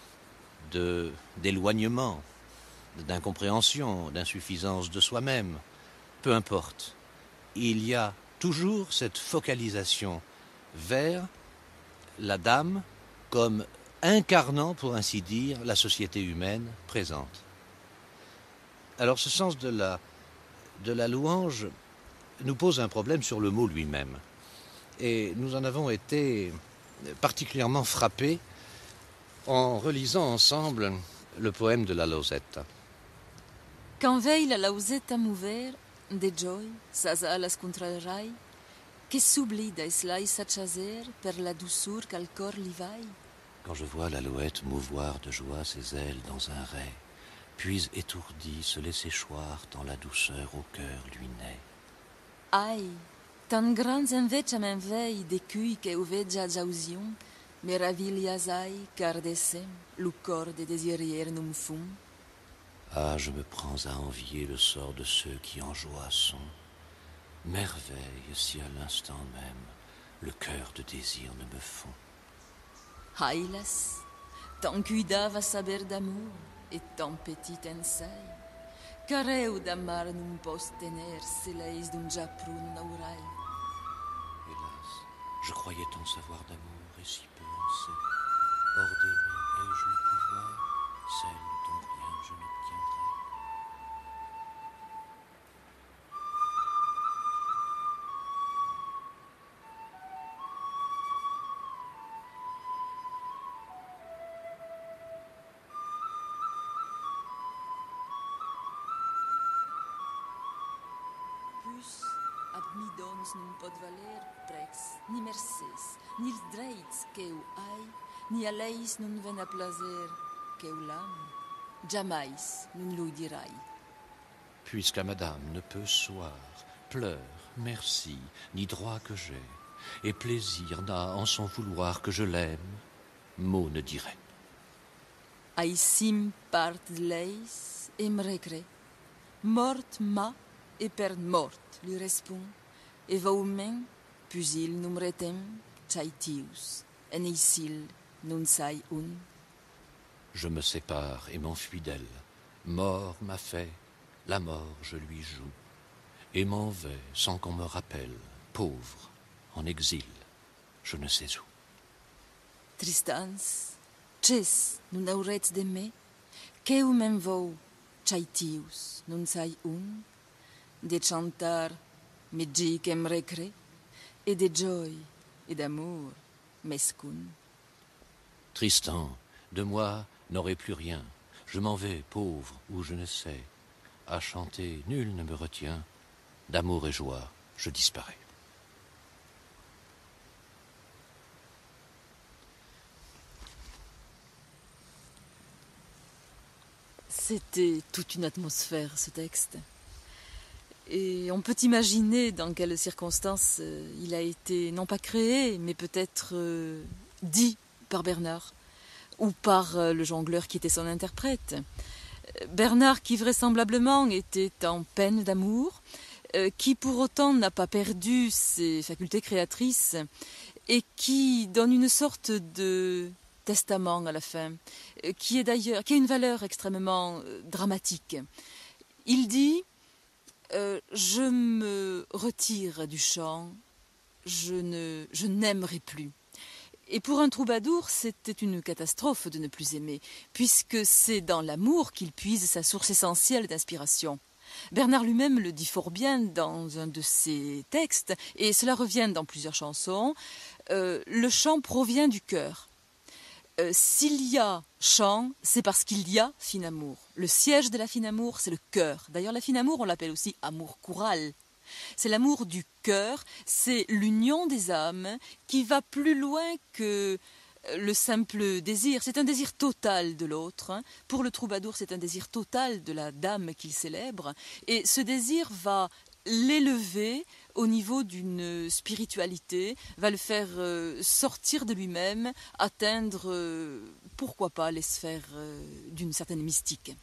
S3: de, d'éloignement, d'incompréhension, d'insuffisance de soi-même, peu importe. Il y a toujours cette focalisation vers la dame comme incarnant, pour ainsi dire, la société humaine présente. Alors ce sens de la, de la louange nous pose un problème sur le mot lui-même. Et nous en avons été particulièrement frappés en relisant ensemble le poème de la Lausetta.
S6: Quand veille la Lausetta mover, de joy, sas alas contra el rai, que s'oublie d'aislai s'achaser per la douceur qu'al cor li vaille.
S3: Quand je vois l'alouette mouvoir de joie ses ailes dans un rai, puis étourdie se laisser choir tant la douceur au cœur lui naît.
S6: Ai, tan grands invece m'enveille de cui que uvegia jausion, meraviglias ai, car desem, lu cor de désirier num fum.
S3: Ah, je me prends à envier le sort de ceux qui en joie sont. Merveille si à l'instant même le cœur de désir ne me fond.
S6: Ailas, tant cuidava saber d'amour, et tant petit ensei, car eu d'amar num pos tener se leis d'un japru nun aurai.
S3: Hélas, je croyais tant savoir d'amour et si peu en sais. Hors d'aimer, ai-je le pouvoir, celle dont rien je n'obtiendrai.
S6: Pus, ab mi dons nun pot valer prex, ni mercès, ni els dreits qu'eu ai, ni a leis nun ven a plaser qu'eu l'am, jamais nun lui dirai.
S3: Puisqu'à madame ne peut soir, pleure, merci, ni droit que j'ai, et plaisir n'a en son vouloir que je l'aime, mot ne dirait.
S6: Aisim part leis, em recre, mort ma, et per mort lui respond, et vaumen, pusil num retem, chaitius, en isil nun sai un.
S3: Je me sépare et m'enfuis d'elle, mort m'a fait, la mort je lui joue, et m'en vais sans qu'on me rappelle, pauvre, en exil, je ne sais où.
S6: Tristans, ces nun auretz de me, qu'eu m'en vou, chaitius nun sai un, de chantar Midjik emrekre, et de joy, et d'amour, mescun.
S3: Tristan, de moi n'aurai plus rien. Je m'en vais, pauvre, où je ne sais. À chanter, nul ne me retient. D'amour et joie, je disparais.
S2: C'était toute une atmosphère, ce texte. Et on peut imaginer dans quelles circonstances euh, il a été, non pas créé, mais peut-être euh, dit par Bernard, ou par euh, le jongleur qui était son interprète. Bernard qui vraisemblablement était en peine d'amour, euh, qui pour autant n'a pas perdu ses facultés créatrices, et qui donne une sorte de testament à la fin, euh, qui est d'ailleurs, qui a une valeur extrêmement euh, dramatique. Il dit euh, « Je me retire du chant, je ne, je n'aimerai plus ». Et pour un troubadour, c'était une catastrophe de ne plus aimer, puisque c'est dans l'amour qu'il puise sa source essentielle d'inspiration. Bernard lui-même le dit fort bien dans un de ses textes, et cela revient dans plusieurs chansons. Euh, le chant provient du cœur. Euh, s'il y a chant, c'est parce qu'il y a fin amour. Le siège de la fin amour, c'est le cœur. D'ailleurs, la fin amour, on l'appelle aussi amour choral. C'est l'amour du cœur, c'est l'union des âmes qui va plus loin que le simple désir. C'est un désir total de l'autre. Pour le troubadour, c'est un désir total de la dame qu'il célèbre. Et ce désir va l'élever au niveau d'une spiritualité, va le faire sortir de lui-même, atteindre, pourquoi pas, les sphères d'une certaine mystique.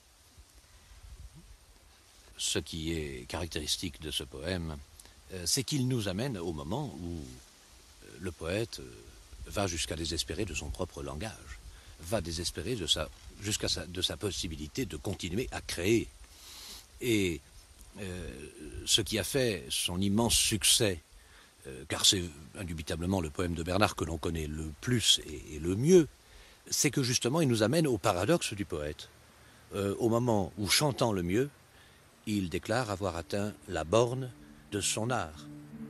S3: Ce qui est caractéristique de ce poème, c'est qu'il nous amène au moment où le poète va jusqu'à désespérer de son propre langage, va désespérer de sa, jusqu'à sa, de sa possibilité de continuer à créer. Et euh, ce qui a fait son immense succès, euh, car c'est indubitablement le poème de Bernard que l'on connaît le plus et, et le mieux, c'est que justement il nous amène au paradoxe du poète. Euh, au moment où, chantant le mieux, il déclare avoir atteint la borne de son art.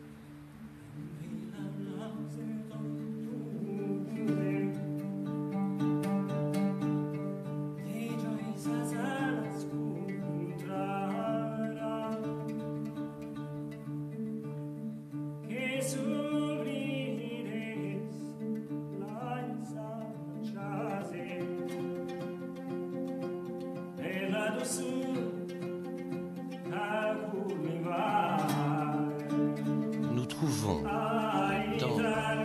S3: Nous trouvons dans la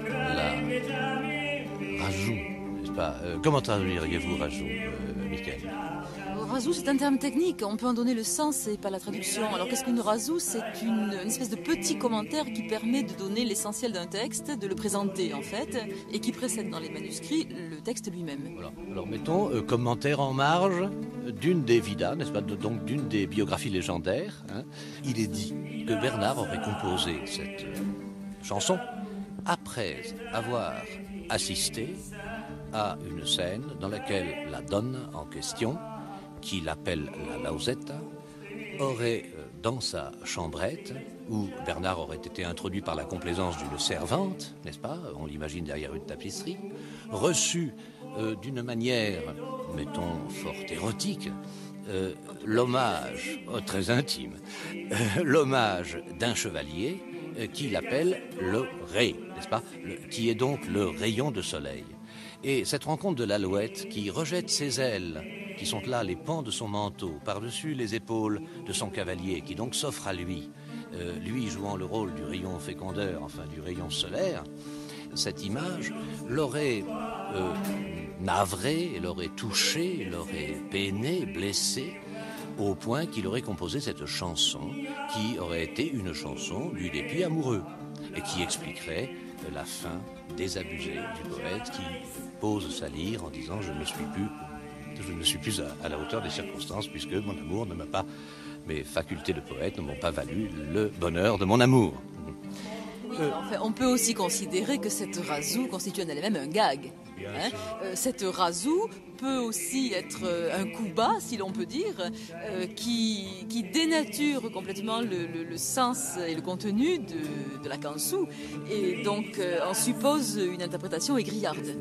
S3: rajout, n'est-ce pas euh, comment traduiriez-vous rajout, euh, Michael?
S2: Rajout, c'est un terme technique, on peut en donner le sens et pas la traduction. Alors qu'est-ce qu'une rajout? C'est une, une espèce de petit commentaire qui permet de donner l'essentiel d'un texte, de le présenter en fait, et qui précède dans les manuscrits le texte lui-même.
S3: Voilà. Alors mettons euh, commentaire en marge d'une des Vidas, n'est-ce pas, de, donc d'une des biographies légendaires. Hein. Il est dit que Bernard aurait composé cette euh, chanson après avoir assisté à une scène dans laquelle la donne en question, qu'il appelle la Lausetta, aurait, dans sa chambrette, où Bernard aurait été introduit par la complaisance d'une servante, n'est-ce pas, on l'imagine derrière une tapisserie, reçu euh, d'une manière, mettons, fort érotique, euh, l'hommage, oh, très intime, euh, l'hommage d'un chevalier euh, qu'il appelle le Ré, n'est-ce pas, le, qui est donc le rayon de soleil. Et cette rencontre de l'alouette qui rejette ses ailes, qui sont là les pans de son manteau, par-dessus les épaules de son cavalier, qui donc s'offre à lui, euh, lui jouant le rôle du rayon fécondeur, enfin du rayon solaire, cette image l'aurait euh, navré, l'aurait touché, l'aurait peiné, blessé, au point qu'il aurait composé cette chanson, qui aurait été une chanson du dépit amoureux, et qui expliquerait la fin désabusée du poète qui pose sa lyre en disant « je ne suis plus, je ne suis plus à, à la hauteur des circonstances puisque mon amour ne m'a pas, mes facultés de poète ne m'ont pas valu le bonheur de mon amour. »
S2: Oui, euh, enfin, on peut aussi considérer que cette rajout constitue en elle-même un gag. Hein. Euh, cette razou peut aussi être euh, un coup bas, si l'on peut dire, euh, qui, qui dénature complètement le, le, le sens et le contenu de, de la kansu, et donc euh, en suppose une interprétation égrillarde.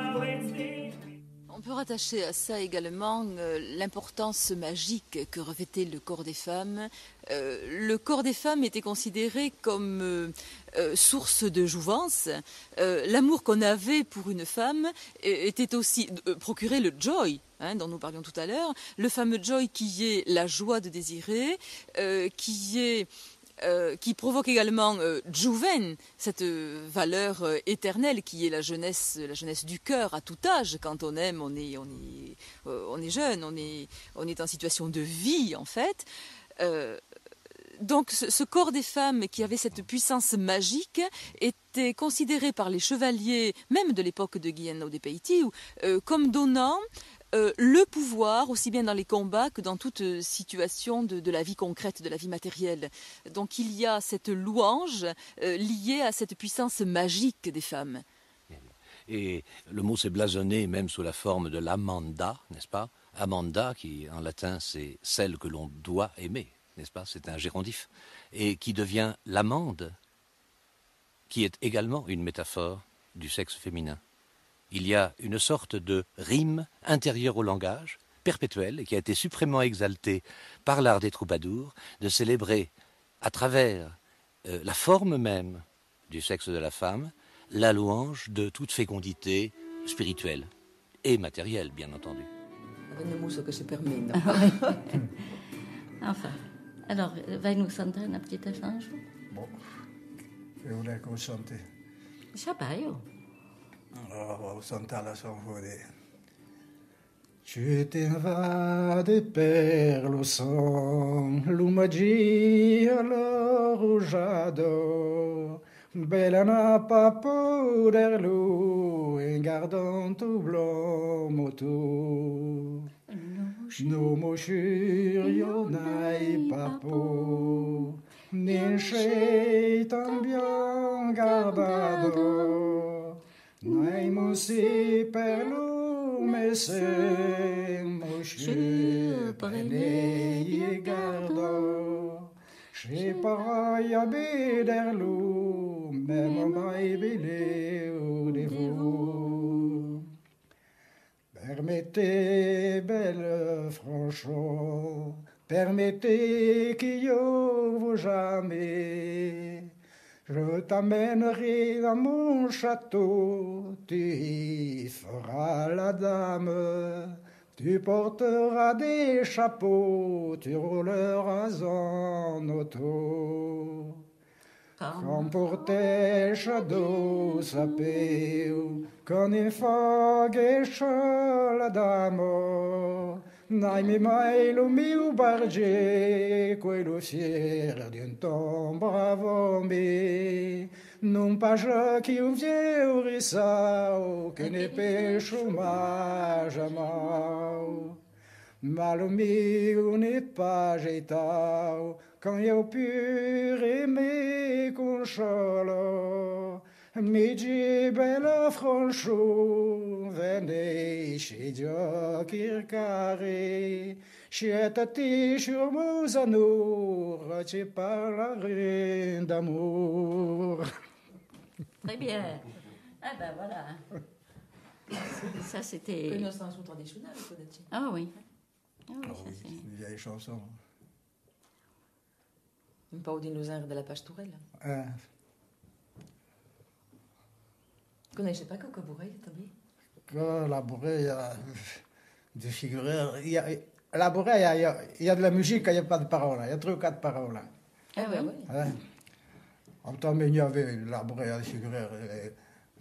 S2: On peut rattacher à ça également euh, l'importance magique que revêtait le corps des femmes. Euh, le corps des femmes était considéré comme euh, euh, source de jouvence. Euh, l'amour qu'on avait pour une femme était aussi euh, procurait le joy, hein, dont nous parlions tout à l'heure, le fameux joy qui est la joie de désirer, euh, qui est Euh, qui provoque également euh, Juven, cette euh, valeur euh, éternelle qui est la jeunesse, la jeunesse du cœur à tout âge. Quand on aime, on est, on est, euh, on est jeune, on est, on est en situation de vie en fait. Euh, donc ce, ce corps des femmes qui avait cette puissance magique était considéré par les chevaliers, même de l'époque de Guillermo de Peitiu, euh, comme donnant Euh, le pouvoir, aussi bien dans les combats que dans toute situation de, de la vie concrète, de la vie matérielle. Donc il y a cette louange euh, liée à cette puissance magique des femmes.
S3: Et le mot s'est blasonné même sous la forme de l'amanda, n'est-ce pas? Amanda, qui en latin c'est celle que l'on doit aimer, n'est-ce pas? C'est un gérondif. Et qui devient l'amande, qui est également une métaphore du sexe féminin. Il y a une sorte de rime intérieure au langage, perpétuelle, et qui a été suprêmement exaltée par l'art des troubadours, de célébrer à travers euh, la forme même du sexe de la femme, la louange de toute fécondité spirituelle et matérielle, bien entendu.
S5: Venimos que se permite.
S4: Enfin, alors, vai nous chanter un petit échange?
S7: Bon, je voulais qu'on chante.
S4: Chabaio.
S7: Alors, on va chanter la chanson. Tu t'invades per lo son, l'umagia lo rugiado, bella nappa poderlo, in gardant tu blomo tu. No mochurio nai papo, ninche tan bien gardado, nai musi per lume se mochu prene gardo, che paraia bederlo, même mai bele de vous. Permettez, belle Franchon, permettez qu'io vous jamais, je t'amènerai dans mon château, tu y feras la dame, tu porteras des chapeaux, tu rouleras en auto. Quand pour tes shadows sapeu, con il foghe la damo, naimi mai lo mio barge, quello fier d'un ton bravo me, non pas qui un vieux risao, che ne pêche ma jamais. Mal mio n'est pas jetao, quand io pur aimer consolo, mi dis bella Franchon, venez chez Dieu kirkare, chietati sur mon amour, tu parlerai d'amour.
S4: Très bien. Ah ben voilà. Ça c'était...
S5: Une chanson traditionnelle, peut-être.
S4: Ah oui. Ah oui,
S7: Oh,
S4: ça
S7: oui,
S4: c'est...
S7: une vieille chanson.
S5: Un peu au dinosaure de la Pastourelle.
S7: Hein.
S5: Vous connaissez pas Coco Bourreille, Toby?
S7: Que la bourrée, il y a des figureurs. Il y a, la bourrée, il y a, il y a, il y a de la musique, il n'y a pas de paroles. Il y a trois ou quatre paroles.
S5: Ah oui, oui.
S7: Hein. En temps, mais il y avait la bourrée, il y a des figureurs. Et...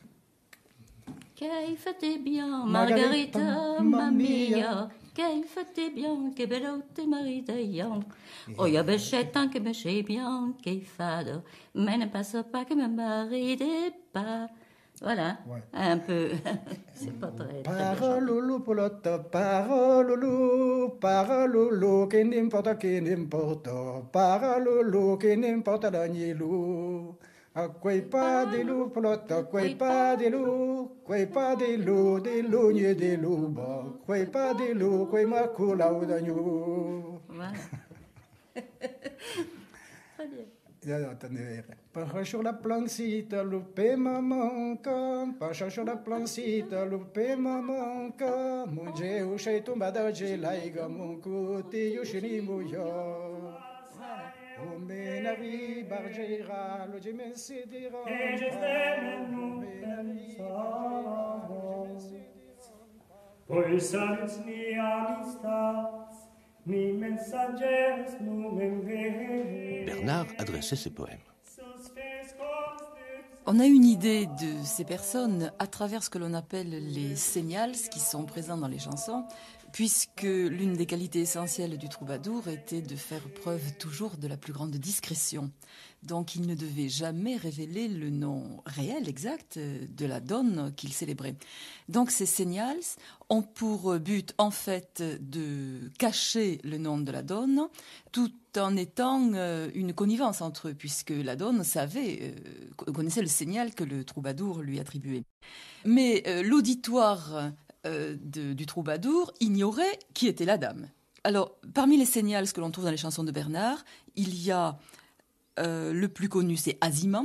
S4: Che fate bien, Margarita, mamma mia. Che fate bien, che bellotte marita io. Oh, io bescetta che me sei bien, che fado. Mais ne passe pas que me maride pas. Voilà,
S7: Ouais.
S4: un peu. C'est pas très, très bien chanté.
S7: Parololo poloto, parololo, parololo, che n'importa, che n'importa, parololo, che n'importa d'agnello. Quei pas des loups plotta, quei pas des loups, quei pas des loups, des loups, des loups, quei pas des loups, quei macula ou d'agneau.
S4: Voilà. Très bien.
S7: Pacha sur la plancita, loupé ma manca, pacha sur la plancita, loupé ma manca, munge o chei tumbada de laiga, munco te yoshini muyo. O menavi bargeira, lo de mensidira, o menavi
S8: Poi sans ni amistas, ni mensagers num envier.
S3: Bernard adressait ses poèmes.
S2: On a une idée de ces personnes à travers ce que l'on appelle les signals qui sont présents dans les chansons, puisque l'une des qualités essentielles du troubadour était de faire preuve toujours de la plus grande discrétion. Donc il ne devait jamais révéler le nom réel, exact, de la donne qu'il célébrait. Donc ces signals ont pour but en fait de cacher le nom de la donne, tout en étant une connivence entre eux, puisque la donne savait, euh, connaissait le signal que le troubadour lui attribuait. Mais euh, l'auditoire euh, de, du troubadour ignorait qui était la dame. Alors, parmi les signals que l'on trouve dans les chansons de Bernard, il y a euh, le plus connu, c'est Aziman,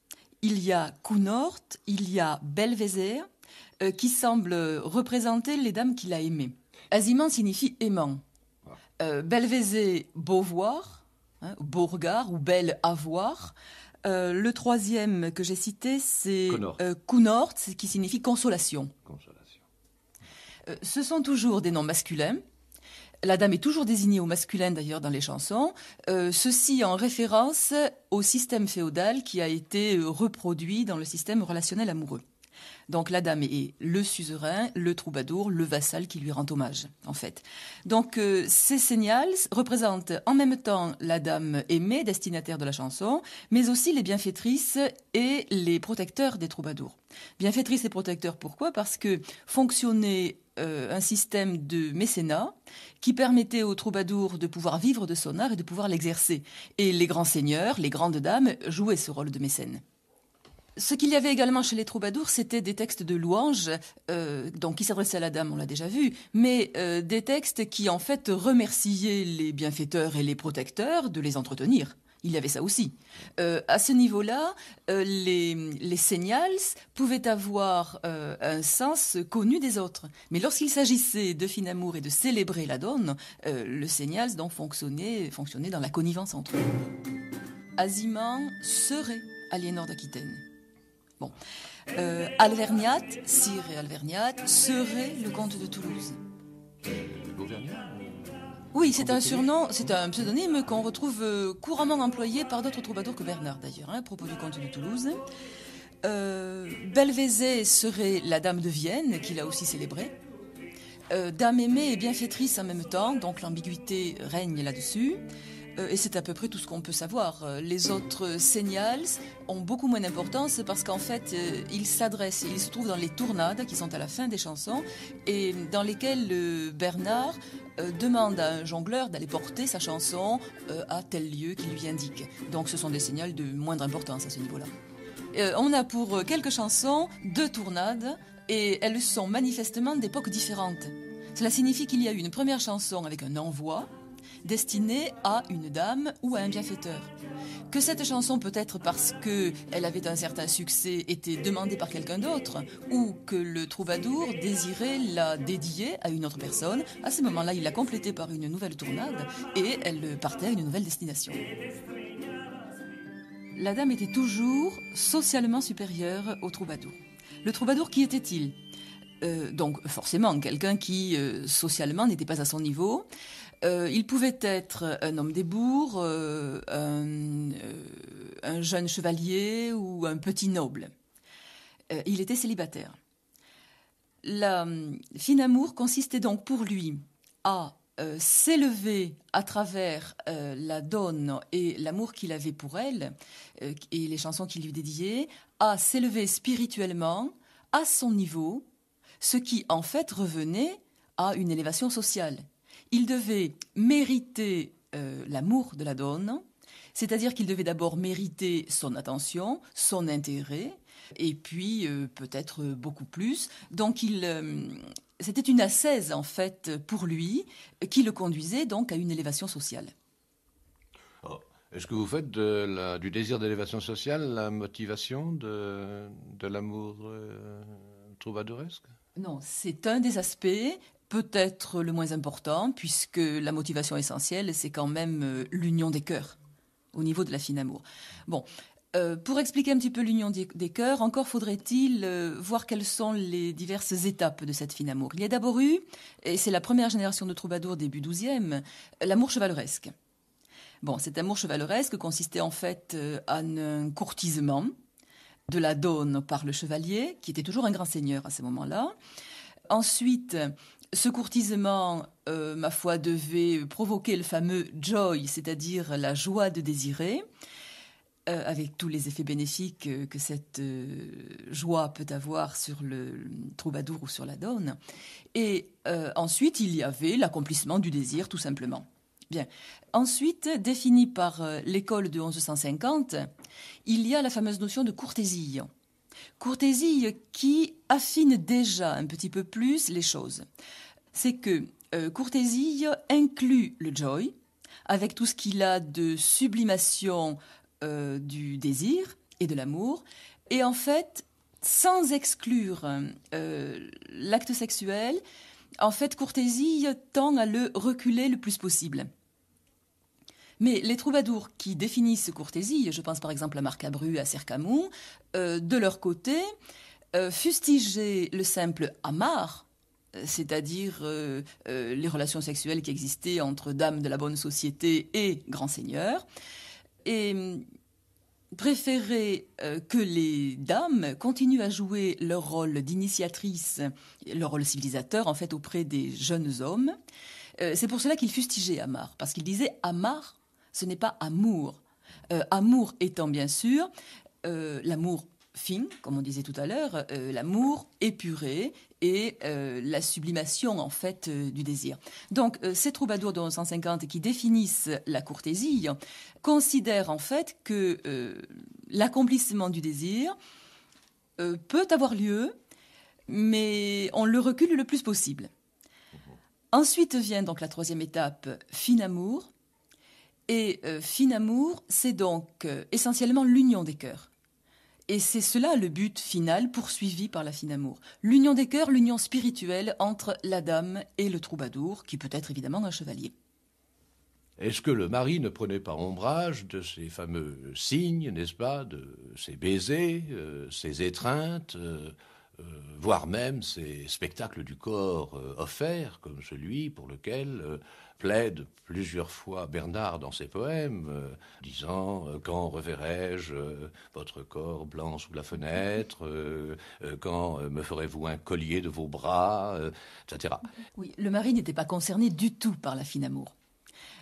S2: il y a Counort, il y a Belvézère, euh, qui semblent représenter les dames qu'il a aimées. Aziman signifie aimant. Euh, Belvézère, beau voir, hein, beau regard ou belle à voir. Euh, le troisième que j'ai cité, c'est euh, Counort, qui signifie consolation.
S3: Consolation.
S2: Euh, ce sont toujours des noms masculins. La dame est toujours désignée au masculin d'ailleurs dans les chansons, euh, ceci en référence au système féodal qui a été reproduit dans le système relationnel amoureux. Donc la dame est le suzerain, le troubadour, le vassal qui lui rend hommage, en fait. Donc euh, ces signals représentent en même temps la dame aimée, destinataire de la chanson, mais aussi les bienfaitrices et les protecteurs des troubadours. Bienfaitrices et protecteurs, pourquoi ? Parce que fonctionnait euh, un système de mécénat qui permettait aux troubadours de pouvoir vivre de son art et de pouvoir l'exercer. Et les grands seigneurs, les grandes dames jouaient ce rôle de mécène. Ce qu'il y avait également chez les troubadours, c'était des textes de louanges, euh, donc qui s'adressaient à la dame, on l'a déjà vu, mais euh, des textes qui en fait remerciaient les bienfaiteurs et les protecteurs de les entretenir. Il y avait ça aussi. Euh, à ce niveau-là, euh, les, les signals pouvaient avoir euh, un sens connu des autres. Mais lorsqu'il s'agissait de fin amour et de célébrer la donne, euh, le signals donc fonctionnait, fonctionnait dans la connivence entre eux. Aziman serait Aliénor d'Aquitaine. Bon. Euh, Alvergnat, Sire et Alvergnat, serait le comte de Toulouse.
S3: L'Auvergnat ?
S2: Oui, c'est un surnom, c'est un pseudonyme qu'on retrouve euh, couramment employé par d'autres troubadours que Bernard d'ailleurs, hein, à propos du comte de Toulouse. Euh, Belvézère serait la dame de Vienne, qu'il a aussi célébrée. Euh, dame aimée et bienfaitrice en même temps, donc l'ambiguïté règne là-dessus. Euh, et c'est à peu près tout ce qu'on peut savoir. Les autres signals ont beaucoup moins d'importance parce qu'en fait, euh, ils s'adressent, ils se trouvent dans les tournades qui sont à la fin des chansons et dans lesquelles euh, Bernard euh, demande à un jongleur d'aller porter sa chanson euh, à tel lieu qu'il lui indique. Donc ce sont des signals de moindre importance à ce niveau-là. Euh, on a pour quelques chansons deux tournades et elles sont manifestement d'époques différentes. Cela signifie qu'il y a eu une première chanson avec un envoi destinée à une dame ou à un bienfaiteur. Que cette chanson, peut-être parce qu'elle avait un certain succès, était demandée par quelqu'un d'autre, ou que le troubadour désirait la dédier à une autre personne, à ce moment-là, il la complétait par une nouvelle tournade et elle partait à une nouvelle destination. La dame était toujours socialement supérieure au troubadour. Le troubadour, qui était-il ? Euh, donc forcément, quelqu'un qui, euh, socialement, n'était pas à son niveau. Euh, il pouvait être un homme des bourgs, euh, un, euh, un jeune chevalier ou un petit noble. Euh, il était célibataire. La euh, fin amour consistait donc pour lui à euh, s'élever à travers euh, la donne et l'amour qu'il avait pour elle, euh, et les chansons qu'il lui dédiait, à s'élever spirituellement à son niveau, ce qui en fait revenait à une élévation sociale. Il devait mériter euh, l'amour de la donne C'est-à-dire qu'il devait d'abord mériter son attention, son intérêt, et puis euh, peut-être beaucoup plus. Donc il, euh, c'était une ascèse en fait pour lui qui le conduisait donc à une élévation sociale.
S3: Oh. Est-ce que vous faites de la, du désir d'élévation sociale la motivation de, de l'amour euh, troubadouresque?
S2: Non, c'est un des aspects, peut-être le moins important, puisque la motivation essentielle, c'est quand même euh, l'union des cœurs, au niveau de la fine amour. Bon, euh, pour expliquer un petit peu l'union des, des cœurs, encore faudrait-il euh, voir quelles sont les diverses étapes de cette fine amour. Il y a d'abord eu, et c'est la première génération de troubadours début douzième, l'amour chevaleresque. Bon, cet amour chevaleresque consistait en fait euh, en un courtisement de la donne par le chevalier, qui était toujours un grand seigneur à ce moment-là. Ensuite, ce courtisement, euh, ma foi, devait provoquer le fameux joy, c'est-à-dire la joie de désirer, euh, avec tous les effets bénéfiques euh, que cette euh, joie peut avoir sur le, le troubadour ou sur la donne. Et euh, ensuite, il y avait l'accomplissement du désir, tout simplement. Bien. Ensuite, définie par euh, l'école de onze cent cinquante, il y a la fameuse notion de courtésie. Courtésie qui affine déjà un petit peu plus les choses. C'est que euh, courtésie inclut le joy, avec tout ce qu'il a de sublimation euh, du désir et de l'amour, et en fait, sans exclure euh, l'acte sexuel, en fait, courtésie tend à le reculer le plus possible. Mais les troubadours qui définissent courtésie, je pense par exemple à Marcabru, à Cercamont, euh, de leur côté, euh, fustigeaient le simple amar, c'est-à-dire euh, euh, les relations sexuelles qui existaient entre dames de la bonne société et grands seigneurs, et préféraient euh, que les dames continuent à jouer leur rôle d'initiatrice, leur rôle civilisateur en fait auprès des jeunes hommes. Euh, c'est pour cela qu'ils fustigeaient amar, parce qu'ils disaient amar, ce n'est pas amour. Euh, amour étant bien sûr euh, l'amour fin, comme on disait tout à l'heure, euh, l'amour épuré et euh, la sublimation en fait euh, du désir. Donc euh, ces troubadours de onze cent cinquante qui définissent la courtésie considèrent en fait que euh, l'accomplissement du désir euh, peut avoir lieu, mais on le recule le plus possible. Ensuite vient donc la troisième étape, fin amour. Et euh, fin amour, c'est donc euh, essentiellement l'union des cœurs. Et c'est cela le but final poursuivi par la fin amour. L'union des cœurs, l'union spirituelle entre la dame et le troubadour, qui peut être évidemment un chevalier.
S3: Est-ce que le mari ne prenait pas ombrage de ces fameux signes, n'est-ce pas, de ces baisers, euh, ces étreintes, euh, euh, voire même ces spectacles du corps euh, offerts, comme celui pour lequel euh, plaide plusieurs fois Bernard dans ses poèmes, euh, disant euh, « Quand reverrai-je euh, votre corps blanc sous la fenêtre euh, euh, Quand euh, me ferez-vous un collier de vos bras euh, ?» et cetera.
S2: Oui, le mari n'était pas concerné du tout par la fin amour. Pourquoi ?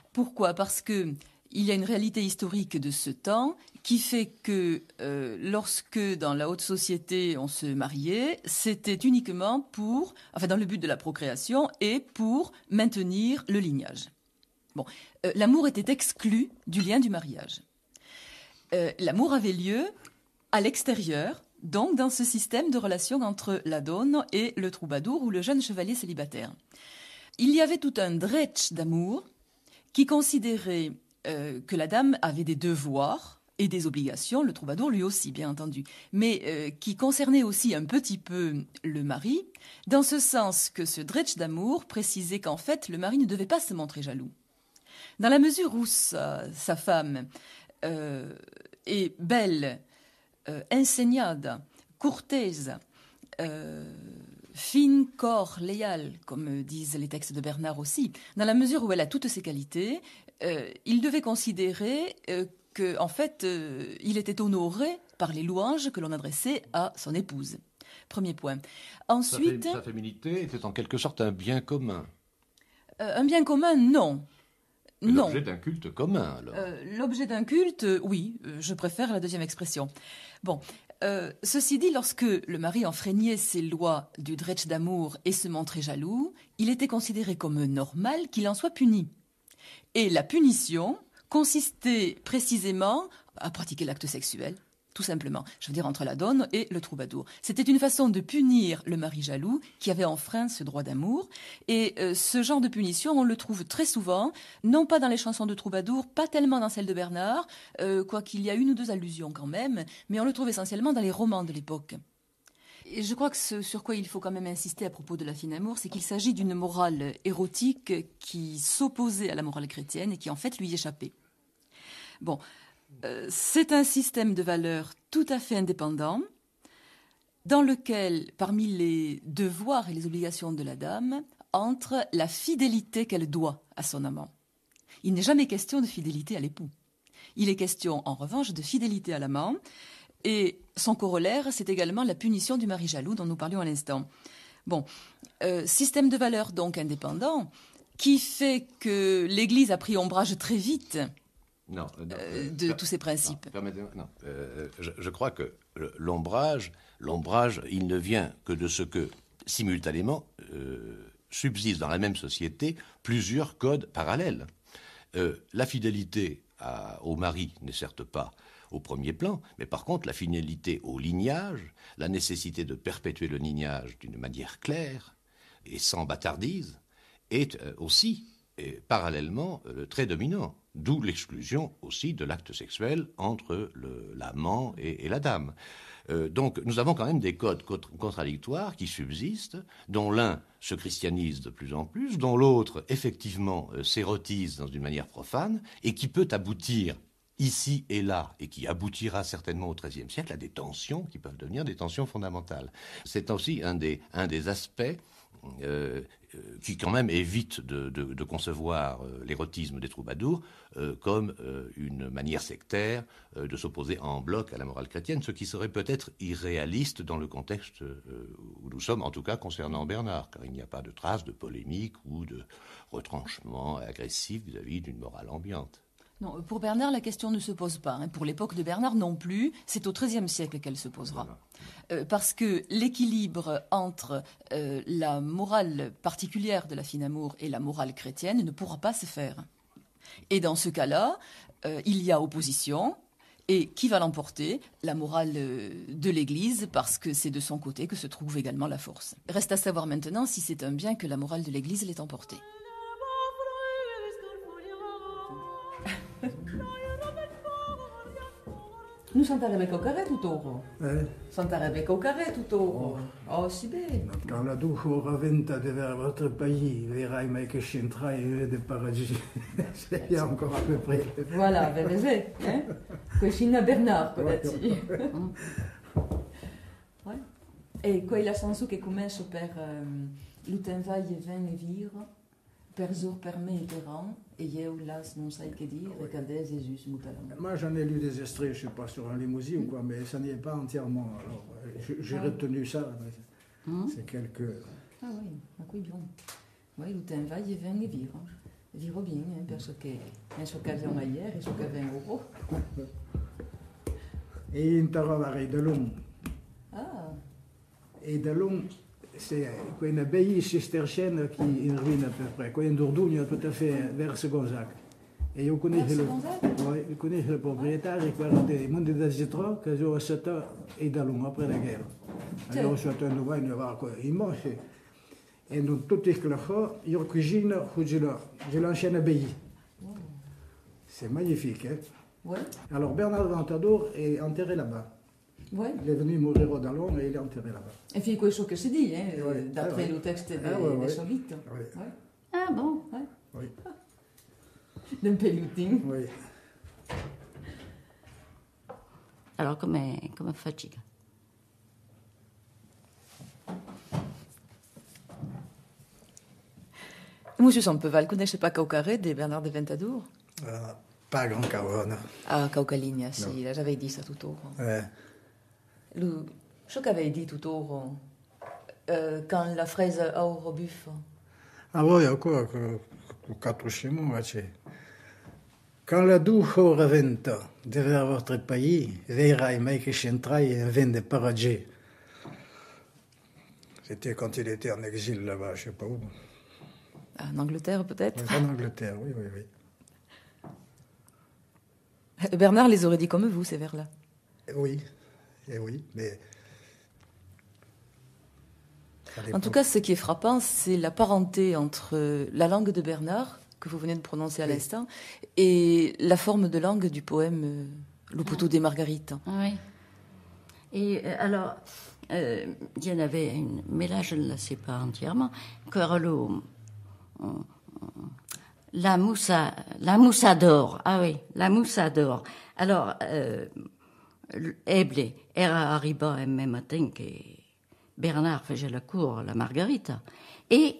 S2: Parce que il y a une réalité historique de ce temps qui fait que euh, lorsque dans la haute société on se mariait, c'était uniquement pour, enfin dans le but de la procréation et pour maintenir le lignage. Bon, euh, l'amour était exclu du lien du mariage. Euh, l'amour avait lieu à l'extérieur, donc dans ce système de relation entre la donne et le troubadour ou le jeune chevalier célibataire. Il y avait tout un dretch d'amour qui considérait euh, que la dame avait des devoirs et des obligations, le troubadour lui aussi, bien entendu, mais euh, qui concernait aussi un petit peu le mari, dans ce sens que ce dretch d'amour précisait qu'en fait, le mari ne devait pas se montrer jaloux. Dans la mesure où sa, sa femme euh, est belle, euh, inseignade, courtaise, euh, fine, corps, léal, comme disent les textes de Bernard aussi, dans la mesure où elle a toutes ces qualités, euh, il devait considérer euh, que, en fait, euh, il était honoré par les louanges que l'on adressait à son épouse. Premier point. Ensuite,
S3: sa, sa féminité était en quelque sorte un bien commun.
S2: Euh, un bien commun, non.
S3: Mais
S2: non.
S3: L'objet d'un culte commun, alors.
S2: Euh, l'objet d'un culte, euh, oui, euh, je préfère la deuxième expression. Bon. Euh, ceci dit, lorsque le mari enfreignait ses lois du dretch d'amour et se montrait jaloux, il était considéré comme normal qu'il en soit puni. Et la punition consistait précisément à pratiquer l'acte sexuel, tout simplement. Je veux dire, entre la donne et le troubadour. C'était une façon de punir le mari jaloux qui avait enfreint ce droit d'amour. Et euh, ce genre de punition, on le trouve très souvent, non pas dans les chansons de troubadour, pas tellement dans celles de Bernard, euh, quoiqu'il y a une ou deux allusions quand même, mais on le trouve essentiellement dans les romans de l'époque. Et je crois que ce sur quoi il faut quand même insister à propos de la fine amour, c'est qu'il s'agit d'une morale érotique qui s'opposait à la morale chrétienne et qui en fait lui échappait. Bon, euh, c'est un système de valeurs tout à fait indépendant, dans lequel, parmi les devoirs et les obligations de la dame, entre la fidélité qu'elle doit à son amant. Il n'est jamais question de fidélité à l'époux. Il est question, en revanche, de fidélité à l'amant. Et son corollaire, c'est également la punition du mari jaloux dont nous parlions à l'instant. Bon, euh, système de valeurs donc indépendant, qui fait que l'Église a pris ombrage très vite
S3: non, non,
S2: euh, de
S3: euh,
S2: tous ces principes.
S3: Non, permettez-moi, non. Euh, je, je crois que l'ombrage, l'ombrage, il ne vient que de ce que, simultanément, euh, subsistent dans la même société plusieurs codes parallèles. Euh, la fidélité à, au mari n'est certes pas au premier plan, mais par contre la fidélité au lignage, la nécessité de perpétuer le lignage d'une manière claire et sans bâtardise, est euh, aussi, et parallèlement, euh, très dominant. D'où l'exclusion aussi de l'acte sexuel entre le, l'amant et, et la dame. Euh, donc nous avons quand même des codes contradictoires qui subsistent, dont l'un se christianise de plus en plus, dont l'autre effectivement euh, s'érotise dans une manière profane, et qui peut aboutir ici et là, et qui aboutira certainement au treizième siècle à des tensions qui peuvent devenir des tensions fondamentales. C'est aussi un des, un des aspects euh, qui quand même évite de, de, de concevoir euh, l'érotisme des troubadours euh, comme euh, une manière sectaire euh, de s'opposer en bloc à la morale chrétienne, ce qui serait peut-être irréaliste dans le contexte euh, où nous sommes, en tout cas concernant Bernard, car il n'y a pas de trace de polémique ou de retranchement agressif vis-à-vis d'une morale ambiante.
S2: Non, pour Bernard, la question ne se pose pas. Hein. Pour l'époque de Bernard non plus, c'est au treizième siècle qu'elle se posera. Voilà. Euh, parce que l'équilibre entre euh, la morale particulière de la fine amour et la morale chrétienne ne pourra pas se faire. Et dans ce cas-là, euh, il y a opposition. Et qui va l'emporter? La morale de l'Église, parce que c'est de son côté que se trouve également la force. Reste à savoir maintenant si c'est un bien que la morale de l'Église l'ait emporté.
S5: Nu santarebbe coccare tutto.
S7: Eh?
S5: Santarebbe coccare tutto.
S7: Oh.
S5: Oh, si bene.
S7: Quand la douche raventa de vers votre pays, verrai mai che c'entrai de paradis. C'est bien encore à peu près.
S5: Voilà, vedete? Eh? Cucina Bernard, quelati. Ouais. E quella chanson che comincia per um, l'utenvaille e vin e vir, per jour per me et per an, et eu las non sai che dire, et cadès Jésus mutalam.
S7: Moi j'en ai lu des extraits, je ne sais pas sur un limousin ou quoi, mais ça n'y est pas entièrement. Alors j'ai ah. retenu ça. Hum? C'est quelques.
S5: Ah oui, ma qui bien. Oui, l'utenvaille e vin e vir. Viro bien, hein, parce que in sua occasion hier e sua vin euro.
S7: Et in taravare de long.
S5: Ah.
S7: Et de long. C'est une abbaye cistercienne qui est en ruine à peu près. Quoi, une Dordogne tout à fait vers Gonzague. Et on connaît le, ouais, on connaît le propriétaire et quoi, des mondes d'Azitra que j'ai acheté et d'allons après la guerre. Alors on s'attend à voir une voir quoi immense. Et donc tout est clair, il y a cuisine, j'ai l'ancienne abbaye. C'est magnifique, hein.
S5: Ouais.
S7: Alors Bernard de Ventadour est enterré là-bas.
S5: Ouais.
S7: Il est venu mourir au Dallon et il est enterré là-bas.
S5: Et puis, quoi, ce que se dit, hein,
S7: ouais.
S5: d'après
S7: ah,
S5: le texte des,
S7: ah, ouais,
S5: des
S7: ouais.
S5: Soviets.
S7: Ouais.
S5: Ouais.
S4: Ah bon?
S5: Ouais.
S7: Oui.
S5: D'un pelutin.
S7: Oui.
S4: Alors, come, come fatica?
S5: Monsieur Sampeval, conosce pas Caucaré de Bernard de Ventadour?
S7: Uh, pas grand cavone.
S5: Ah, Caucaligna, si, là, j'avais dit ça tout au long.
S7: Ouais.
S5: Le, ce qu'avait dit tout au long, euh, quand la fraise a au rebuff.
S7: Ah oui, quoi, quatre chez moi, quand la douche raventa derrière votre pays, verrai mai che c'entrai e vende paradis. C'était quand il était en exil là-bas, je sais pas où.
S5: En Angleterre, peut-être?
S7: En Angleterre, oui, oui, oui.
S5: Bernard les aurait dit comme vous, ces vers-là.
S7: Oui, et oui, mais...
S5: En tout cas, ce qui est frappant, c'est la parenté entre la langue de Bernard, que vous venez de prononcer à oui. l'instant, et la forme de langue du poème euh, Le poteau ah. des Margarites.
S4: Oui. Et euh, alors, euh, il y en avait une, mais là, je ne la sais pas entièrement. Carlo, euh, la moussa, la moussa d'or. Ah oui, la moussa d'or. Alors, euh, Eble era arriba en même matin que Bernard faisait la cour, la Margarita. Et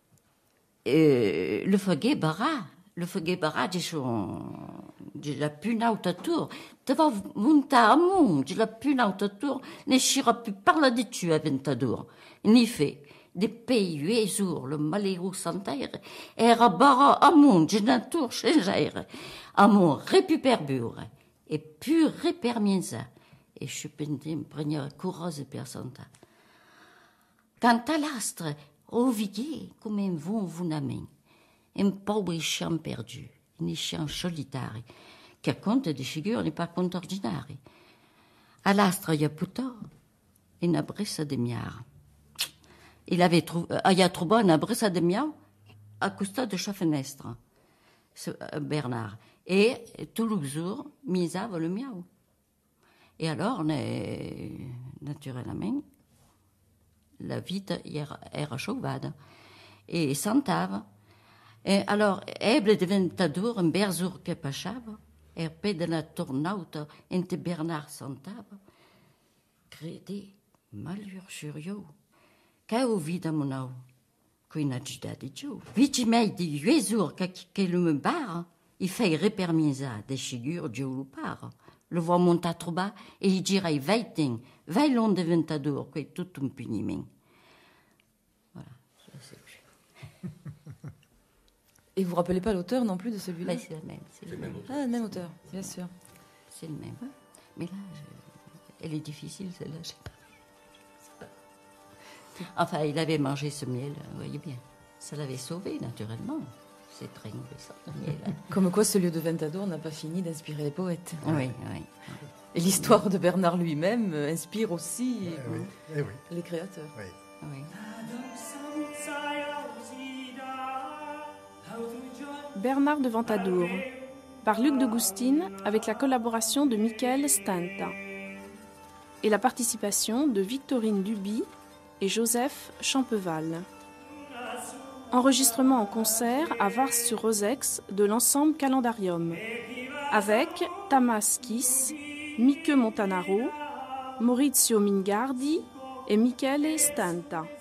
S4: euh, le foguet barra, le foguet barra, de son, de la puna autour, de va monter à mon, de la puna autour, ne chira plus parler de tu à Ventadour. Ni fait, des pays huézour, le malheureux santerre, era barra à mon, de la tour changère, à mon répuperbure, et pur répermienza, et je pendais me prendre coureuse personne. Quant à l'astre, au viguier, comme un vent vunamen, un pauvre chien perdu, un chien solitaire, qui compte des figures n'est pas compte ordinaire. À l'astre, il y a plutôt une abresse de miar. Il avait trouvé, il a trouvé une abresse de miar à côté de sa fenêtre, Bernard. Et tout le jour, misava le miau. Et alors, on est, naturellement, la vite era chauvada et sentava. Et alors, eble de Ventadour, un berzour que pachava, et pe de la tornauta, entre Bernard sentava, crede malheur surio, ca o vida monau, coi na gida de Joe. Vici mei di huezur ca che le me barre, il fait repermisa des figures Joe lupara. Le voit monter trop bas et il dirait Veiting, Veilon de Ventadour, qui est tout un puniment. Voilà, je sais plus.
S5: Et vous ne vous rappelez pas l'auteur non plus de celui-là?
S4: Ben, c'est le même. C'est le même.
S5: Ah, le même auteur, bien sûr.
S4: C'est le même. Mais là, je... elle est difficile, celle-là, je sais pas. Enfin, il avait mangé ce miel, vous voyez bien. Ça l'avait sauvé, naturellement. C'est très mauvais, ça, le miel.
S5: Comme quoi, ce lieu de Ventadour n'a pas fini d'inspirer les poètes.
S4: Oui, oui.
S5: Et l'histoire de Bernard lui-même inspire aussi
S7: eh oui, eh oui.
S5: les créateurs.
S7: Oui.
S4: Oui.
S1: Bernard de Ventadour, par Luc de Goustine, avec la collaboration de Michael Stanta et la participation de Victorine Duby et Joseph Champeval. Enregistrement en concert à Vars-sur-Rosex de l'ensemble Calendarium, avec Tamas Kiss, Mike Montanaro, Maurizio Mingardi et Michele Stanta.